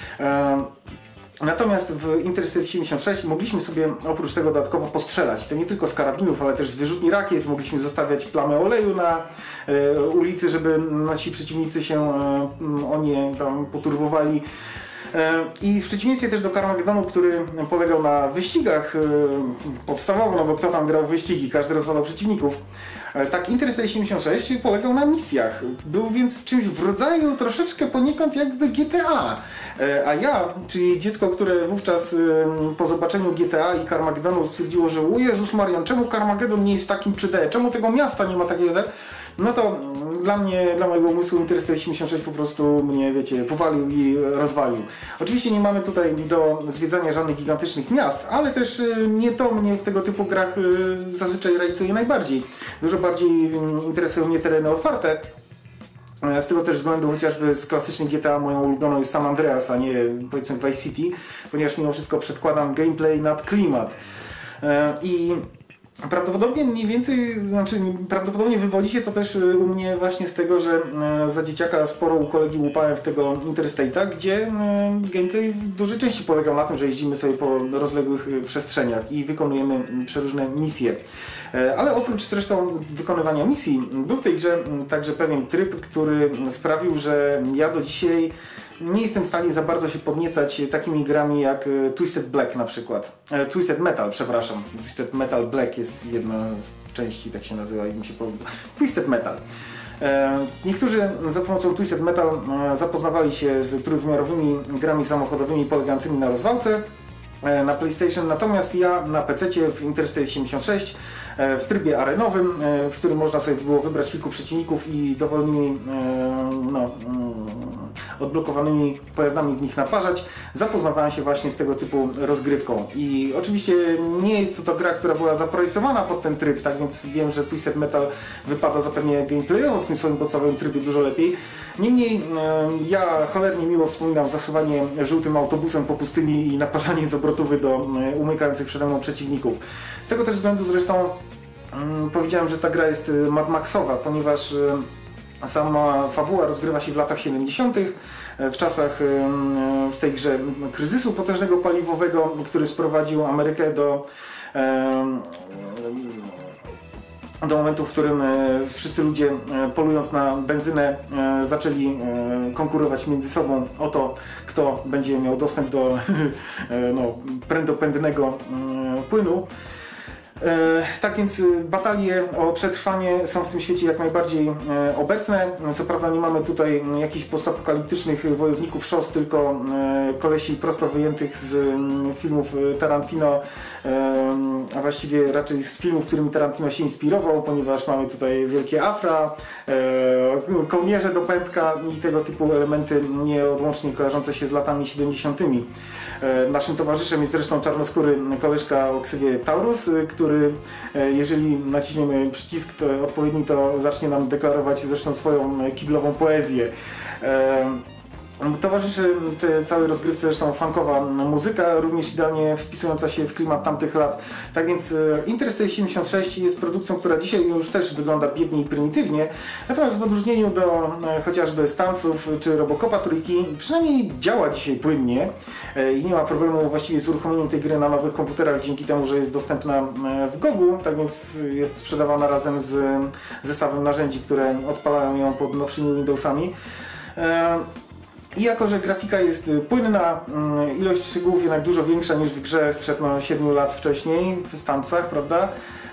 Natomiast w Interstate siedemdziesiąt sześć mogliśmy sobie oprócz tego dodatkowo postrzelać. To nie tylko z karabinów, ale też z wyrzutni rakiet. Mogliśmy zostawiać plamę oleju na e, ulicy, żeby nasi przeciwnicy się e, o nie tam poturbowali. E, I w przeciwieństwie też do Carmageddonu, który polegał na wyścigach e, podstawowo, no bo kto tam grał w wyścigi, każdy rozwalał przeciwników. Tak, Interstate siedemdziesiąt sześć polegał na misjach. Był więc czymś w rodzaju troszeczkę poniekąd jakby G T A. A ja, czyli dziecko, które wówczas po zobaczeniu G T A i Carmageddonu stwierdziło, że o Jezus Marian, czemu Carmageddon nie jest takim trzy D? Czemu tego miasta nie ma takiego? No to dla mnie, dla mojego umysłu Interstate siedemdziesiąt sześć po prostu mnie, wiecie, powalił i rozwalił. Oczywiście nie mamy tutaj do zwiedzania żadnych gigantycznych miast, ale też nie to mnie w tego typu grach zazwyczaj rajcuje najbardziej. Dużo bardziej interesują mnie tereny otwarte. Z tego też względu chociażby z klasycznych G T A moją ulubioną jest San Andreas, a nie powiedzmy Vice City, ponieważ mimo wszystko przedkładam gameplay nad klimat. I prawdopodobnie mniej więcej, znaczy prawdopodobnie wywodzi się to też u mnie właśnie z tego, że za dzieciaka sporo u kolegi łupałem w tego Interstate'a, gdzie gameplay w dużej części polegał na tym, że jeździmy sobie po rozległych przestrzeniach i wykonujemy przeróżne misje. Ale oprócz zresztą wykonywania misji, był w tej grze także pewien tryb, który sprawił, że ja do dzisiaj nie jestem w stanie za bardzo się podniecać takimi grami jak Twisted Black na przykład. Twisted Metal, przepraszam. Twisted Metal Black jest jedna z części, tak się nazywa i mi się podoba. Twisted Metal. Niektórzy za pomocą Twisted Metal zapoznawali się z trójwymiarowymi grami samochodowymi polegającymi na rozwałce na PlayStation, natomiast ja na pececie w Interstate siedemdziesiąt sześć w trybie arenowym, w którym można sobie było wybrać kilku przeciwników i dowolnymi no, odblokowanymi pojazdami w nich naparzać, zapoznawałem się właśnie z tego typu rozgrywką. I oczywiście nie jest to, to gra, która była zaprojektowana pod ten tryb, tak więc wiem, że Twisted Metal wypada zapewne gameplayowo w tym swoim podstawowym trybie dużo lepiej. Niemniej ja cholernie miło wspominam zasuwanie żółtym autobusem po pustyni i naparzanie z obrotówy do umykających przede mną przeciwników. Z tego też względu zresztą powiedziałem, że ta gra jest Mad Maxowa, ponieważ sama fabuła rozgrywa się w latach siedemdziesiątych, w czasach w tej grze kryzysu potężnego paliwowego, który sprowadził Amerykę do do momentu, w którym wszyscy ludzie, polując na benzynę, zaczęli konkurować między sobą o to, kto będzie miał dostęp do no, prędopędnego płynu. Tak więc batalie o przetrwanie są w tym świecie jak najbardziej obecne. Co prawda nie mamy tutaj jakichś postapokaliptycznych wojowników szos, tylko kolesi prosto wyjętych z filmów Tarantino, a właściwie raczej z filmów, którymi Tarantino się inspirował, ponieważ mamy tutaj wielkie afra, kołnierze do pępka i tego typu elementy nieodłącznie kojarzące się z latami siedemdziesiątymi. Naszym towarzyszem jest zresztą czarnoskóry koleżka o ksywie Taurus, który jeżeli naciśniemy przycisk to odpowiedni, to zacznie nam deklarować zresztą swoją kiblową poezję. Towarzyszy tej całej rozgrywce zresztą funkowa muzyka, również idealnie wpisująca się w klimat tamtych lat. Tak więc Interstate siedemdziesiąt sześć jest produkcją, która dzisiaj już też wygląda biednie i prymitywnie, natomiast w odróżnieniu do chociażby Stanców czy Robocopa trójki przynajmniej działa dzisiaj płynnie i nie ma problemu właściwie z uruchomieniem tej gry na nowych komputerach dzięki temu, że jest dostępna w Gogu, tak więc jest sprzedawana razem z zestawem narzędzi, które odpalają ją pod nowszymi Windowsami. I jako, że grafika jest płynna, ilość szczegółów jednak dużo większa niż w grze sprzed no, siedmiu lat wcześniej, w Stancach, prawda?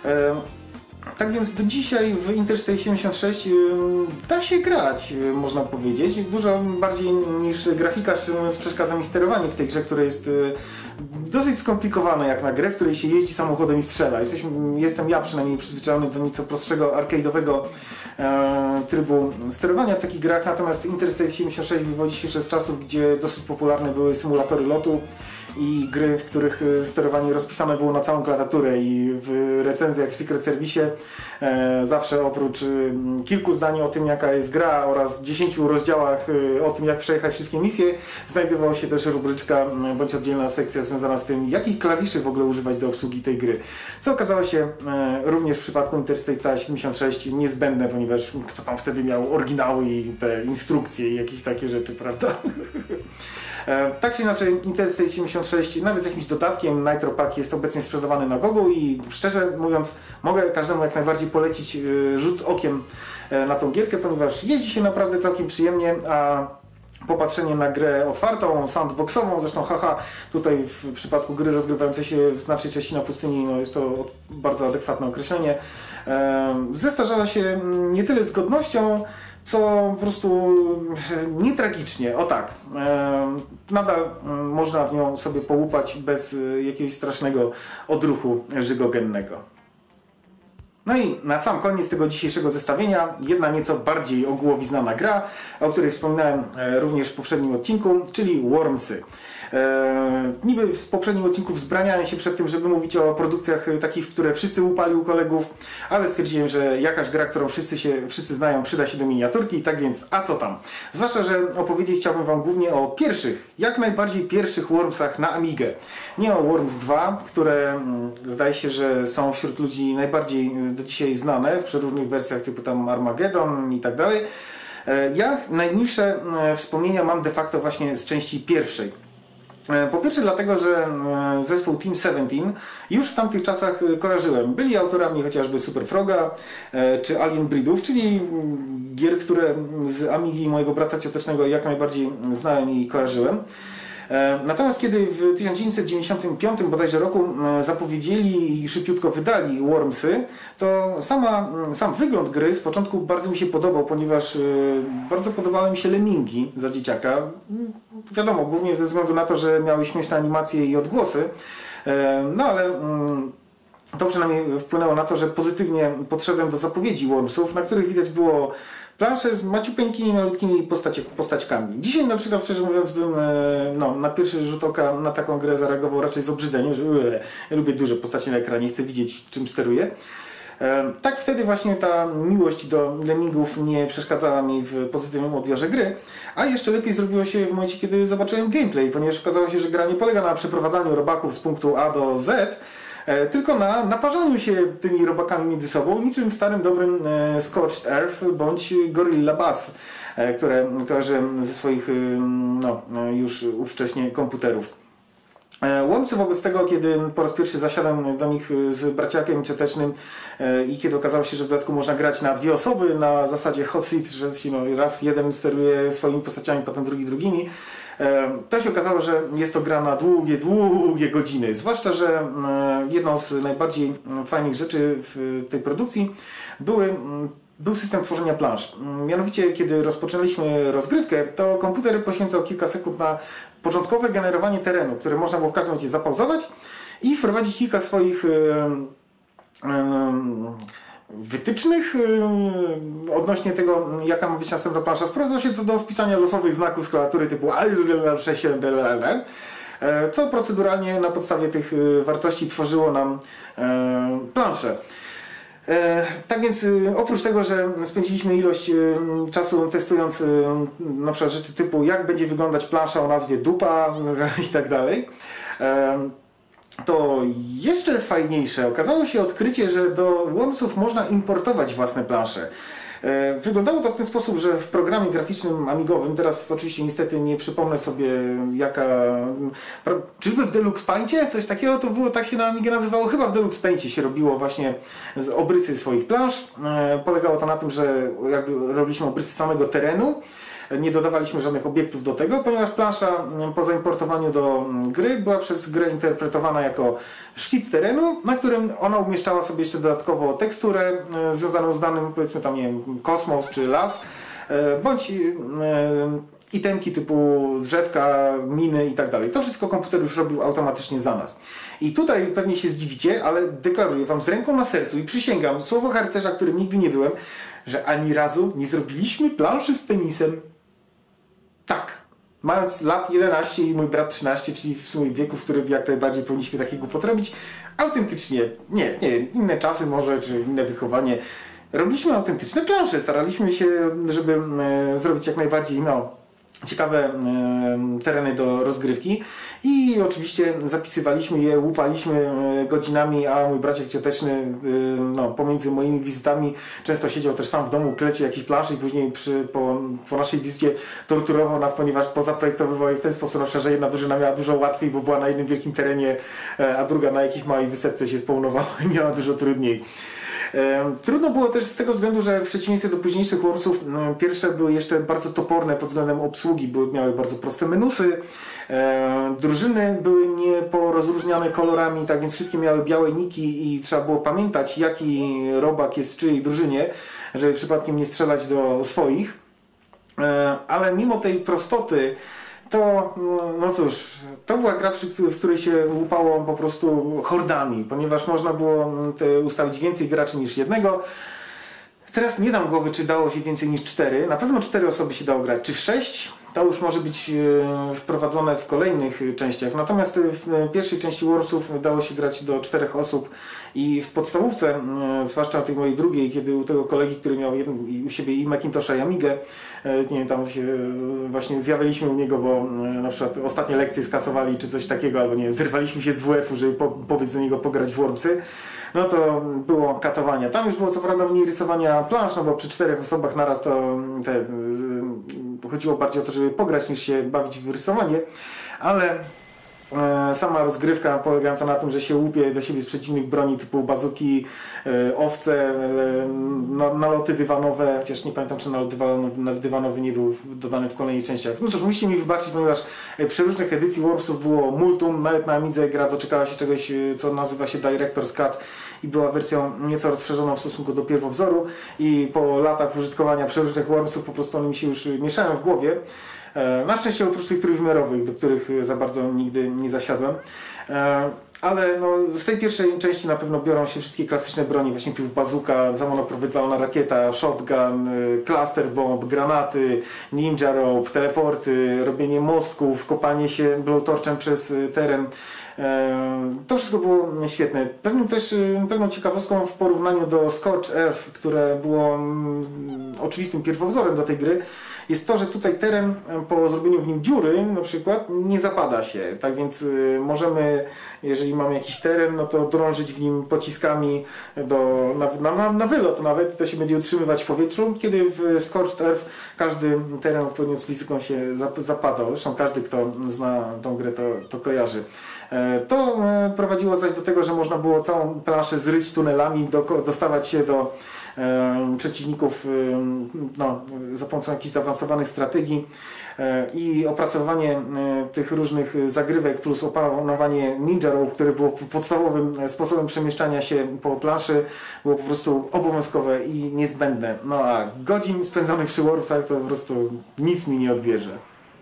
Tak więc do dzisiaj w Interstate siedemdziesiąt sześć da się grać, można powiedzieć. Dużo bardziej niż grafika, szczerze mówiąc, przeszkadza mi sterowanie w tej grze, które jest dosyć skomplikowane jak na grę, w której się jeździ samochodem i strzela. Jesteśmy, jestem ja przynajmniej przyzwyczajony do nieco prostszego, arcade'owego e, trybu sterowania w takich grach, natomiast Interstate siedemdziesiąt sześć wywodzi się jeszcze z czasów, gdzie dosyć popularne były symulatory lotu i gry, w których sterowanie rozpisane było na całą klawiaturę i w recenzjach w Secret Service e, zawsze oprócz e, kilku zdań o tym, jaka jest gra oraz dziesięciu rozdziałach e, o tym, jak przejechać wszystkie misje, znajdowała się też rubryczka e, bądź oddzielna sekcja związana z tym, jakich klawiszy w ogóle używać do obsługi tej gry. Co okazało się e, również w przypadku Interstate siedemdziesiąt sześć niezbędne, ponieważ kto tam wtedy miał oryginały i te instrukcje i jakieś takie rzeczy, prawda? Tak czy inaczej, Interstate siedemdziesiąt sześć nawet z jakimś dodatkiem Nitro Pack jest obecnie sprzedawany na Gogu i szczerze mówiąc mogę każdemu jak najbardziej polecić rzut okiem na tą gierkę, ponieważ jeździ się naprawdę całkiem przyjemnie, a popatrzenie na grę otwartą, sandboxową, zresztą haha, tutaj w przypadku gry rozgrywającej się w znacznej części na pustyni, no jest to bardzo adekwatne określenie, zestarzała się nie tyle z godnością, co po prostu nie tragicznie, o tak. Nadal można w nią sobie połupać bez jakiegoś strasznego odruchu żygogennego. No i na sam koniec tego dzisiejszego zestawienia jedna nieco bardziej ogółowi znana gra, o której wspominałem również w poprzednim odcinku, czyli Wormsy. Eee, niby z poprzednich odcinków wzbraniałem się przed tym, żeby mówić o produkcjach takich, które wszyscy łupali u kolegów, ale stwierdziłem, że jakaś gra, którą wszyscy, się, wszyscy znają, przyda się do miniaturki, tak więc a co tam? Zwłaszcza, że opowiedzieć chciałbym wam głównie o pierwszych, jak najbardziej pierwszych Wormsach na Amigę. Nie o Worms dwa, które zdaje się, że są wśród ludzi najbardziej do dzisiaj znane w przeróżnych wersjach typu tam Armageddon i tak dalej. Ja najmniejsze wspomnienia mam de facto właśnie z części pierwszej. Po pierwsze dlatego, że zespół Team siedemnaście już w tamtych czasach kojarzyłem. Byli autorami chociażby Super Froga czy Alien Breedów, czyli gier, które z Amigi mojego brata ciotecznego jak najbardziej znałem i kojarzyłem. Natomiast kiedy w tysiąc dziewięćset dziewięćdziesiątym piątym bodajże roku zapowiedzieli i szybciutko wydali Wormsy, to sama, sam wygląd gry z początku bardzo mi się podobał, ponieważ bardzo podobały mi się Lemmingi za dzieciaka. Wiadomo, głównie ze względu na to, że miały śmieszne animacje i odgłosy, no ale to przynajmniej wpłynęło na to, że pozytywnie podszedłem do zapowiedzi Wormsów, na których widać było plansze z maciupeńkimi, malutkimi postaci, postaćkami. Dzisiaj na przykład, szczerze mówiąc, bym no, na pierwszy rzut oka na taką grę zareagował raczej z obrzydzeniem, że ue, ja lubię duże postacie na ekranie, chcę widzieć, czym steruję. Tak wtedy właśnie ta miłość do lemmingów nie przeszkadzała mi w pozytywnym odbiorze gry, a jeszcze lepiej zrobiło się w momencie, kiedy zobaczyłem gameplay, ponieważ okazało się, że gra nie polega na przeprowadzaniu robaków z punktu A do Z, tylko na naparzaniu się tymi robakami między sobą, niczym w starym dobrym Scorched Earth bądź Gorilla Bass, które kojarzę ze swoich no, już ówcześnie komputerów. Łomcy wobec tego, kiedy po raz pierwszy zasiadłem do nich z braciakiem ciotecznym i kiedy okazało się, że w dodatku można grać na dwie osoby na zasadzie hot seat, że no, raz jeden steruje swoimi postaciami, potem drugi drugimi, to się okazało, że jest to gra na długie, długie godziny. Zwłaszcza, że jedną z najbardziej fajnych rzeczy w tej produkcji były Był system tworzenia plansz. Mianowicie, kiedy rozpoczęliśmy rozgrywkę, to komputer poświęcał kilka sekund na początkowe generowanie terenu, które można było w każdym momencie zapauzować i wprowadzić kilka swoich wytycznych odnośnie tego, jaka ma być następna plansza. Sprowadzało się to do wpisania losowych znaków z klawiatury typu sześć siedem, co proceduralnie na podstawie tych wartości tworzyło nam planszę. Tak więc oprócz tego, że spędziliśmy ilość czasu testując na przykład rzeczy typu jak będzie wyglądać plansza o nazwie dupa i tak dalej, to jeszcze fajniejsze okazało się odkrycie, że do Wormsów można importować własne plansze. Wyglądało to w ten sposób, że w programie graficznym amigowym, teraz oczywiście niestety nie przypomnę sobie jaka, czyżby w Deluxe Paintie coś takiego to było, tak się na Amigę nazywało, chyba w Deluxe Paintie się robiło właśnie obrysy swoich plansz. Polegało to na tym, że jakby robiliśmy obrysy samego terenu, nie dodawaliśmy żadnych obiektów do tego, ponieważ plansza po zaimportowaniu do gry była przez grę interpretowana jako szkic terenu, na którym ona umieszczała sobie jeszcze dodatkowo teksturę związaną z danym, powiedzmy tam, nie wiem, kosmos czy las, bądź itemki typu drzewka, miny i tak dalej. To wszystko komputer już robił automatycznie za nas. I tutaj pewnie się zdziwicie, ale deklaruję wam z ręką na sercu i przysięgam, słowo harcerza, którym nigdy nie byłem, że ani razu nie zrobiliśmy planszy z penisem. Tak. Mając lat jedenaście i mój brat trzynaście, czyli w sumie wieku, w którym jak najbardziej powinniśmy takie głupot robić, autentycznie, nie, nie wiem, inne czasy może, czy inne wychowanie, robiliśmy autentyczne plansze, staraliśmy się, żeby e, zrobić jak najbardziej, no, ciekawe e, tereny do rozgrywki i oczywiście zapisywaliśmy je, łupaliśmy godzinami, a mój braciak cioteczny e, no, pomiędzy moimi wizytami często siedział też sam w domu, klecił jakieś plansze i później przy, po, po naszej wizycie torturował nas, ponieważ pozaprojektowywał je w ten sposób, że jedna drużyna miała dużo łatwiej, bo była na jednym wielkim terenie, a druga na jakiejś małej wysepce się spawnowała i miała dużo trudniej. Trudno było też z tego względu, że w przeciwieństwie do późniejszych Wormsów pierwsze były jeszcze bardzo toporne pod względem obsługi, były, miały bardzo proste menusy, drużyny były nieporozróżniane kolorami, tak więc wszystkie miały białe niki i trzeba było pamiętać, jaki robak jest w czyjej drużynie, żeby przypadkiem nie strzelać do swoich, ale mimo tej prostoty to, no cóż, to była gra, w której się łupało po prostu hordami, ponieważ można było ustawić więcej graczy niż jednego. Teraz nie dam głowy, czy dało się więcej niż cztery. Na pewno cztery osoby się dało grać. Czy w sześć? To już może być wprowadzone w kolejnych częściach. Natomiast w pierwszej części Wormsów dało się grać do czterech osób i w podstawówce, zwłaszcza tej mojej drugiej, kiedy u tego kolegi, który miał jeden, u siebie i Macintosha i Amigę, nie wiem, tam się właśnie zjawiliśmy u niego, bo na przykład ostatnie lekcje skasowali czy coś takiego, albo nie wiem, zerwaliśmy się z W F-u, żeby po, powiedz do niego pograć w Wormsy, no to było katowania. Tam już było co prawda mniej rysowania plansz, no bo przy czterech osobach naraz to te, chodziło bardziej o to, żeby pograć niż się bawić w rysowanie, ale sama rozgrywka polegająca na tym, że się łupie do siebie z przeciwnych broni typu bazuki, owce, naloty dywanowe, chociaż nie pamiętam, czy nalot dywanowy nie był dodany w kolejnych częściach. No cóż, musicie mi wybaczyć, ponieważ przy różnych edycji Wormsów było multum, nawet na Amidze gra doczekała się czegoś, co nazywa się Director's Cut i była wersją nieco rozszerzoną w stosunku do pierwowzoru i po latach użytkowania przeróżnych Wormsów po prostu one mi się już mieszają w głowie. Na szczęście oprócz tych trójwymiarowych, do których za bardzo nigdy nie zasiadłem. ale no, z tej pierwszej części na pewno biorą się wszystkie klasyczne broni, właśnie typu bazuka, samoprowadzowana rakieta, shotgun, cluster bomb, granaty, ninja rope, teleporty, robienie mostków, kopanie się blowtorczem przez teren. To wszystko było świetne. Pewnym też, pewną ciekawostką w porównaniu do Scorched Earth, które było oczywistym pierwowzorem do tej gry, jest to, że tutaj teren po zrobieniu w nim dziury na przykład nie zapada się. Tak więc możemy, jeżeli mamy jakiś teren, no to drążyć w nim pociskami do, na, na, na wylot nawet, to się będzie utrzymywać w powietrzu, kiedy w Scorched Earth każdy teren odpowiednią z fizyką się zapadał. Zresztą każdy, kto zna tą grę, to, to kojarzy. To prowadziło zaś do tego, że można było całą planszę zryć tunelami, do, dostawać się do e, przeciwników e, no, za pomocą jakichś zaawansowanych strategii e, i opracowanie e, tych różnych zagrywek plus opanowanie ninja rope, które było podstawowym sposobem przemieszczania się po planszy, było po prostu obowiązkowe i niezbędne. No a godzin spędzonych przy Wormsach to po prostu nic mi nie odbierze.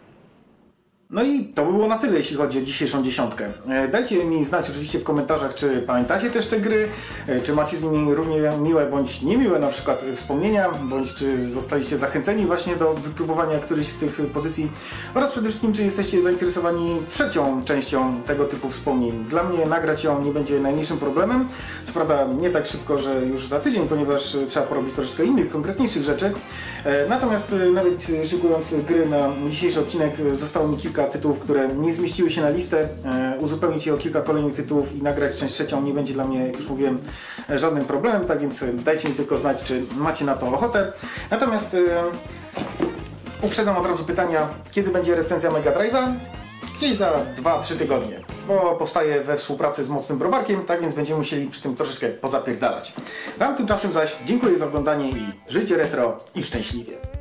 No i to by było na tyle, jeśli chodzi o dzisiejszą dziesiątkę. Dajcie mi znać oczywiście w komentarzach, czy pamiętacie też te gry, czy macie z nimi równie miłe bądź niemiłe na przykład wspomnienia, bądź czy zostaliście zachęceni właśnie do wypróbowania którejś z tych pozycji oraz przede wszystkim, czy jesteście zainteresowani trzecią częścią tego typu wspomnień. Dla mnie nagrać ją nie będzie najmniejszym problemem, co prawda nie tak szybko, że już za tydzień, ponieważ trzeba porobić troszeczkę innych, konkretniejszych rzeczy. Natomiast nawet szykując gry na dzisiejszy odcinek zostało mi kilka tytułów, które nie zmieściły się na listę, uzupełnić je o kilka kolejnych tytułów i nagrać część trzecią nie będzie dla mnie, jak już mówiłem, żadnym problemem, tak więc dajcie mi tylko znać, czy macie na to ochotę. Natomiast uprzedzam od razu pytania, kiedy będzie recenzja Mega Drive'a? Gdzieś za dwa trzy tygodnie, bo powstaje we współpracy z Mocnym Browarkiem, tak więc będziemy musieli przy tym troszeczkę pozapierdalać. Wam tymczasem zaś dziękuję za oglądanie i żyjcie retro i szczęśliwie.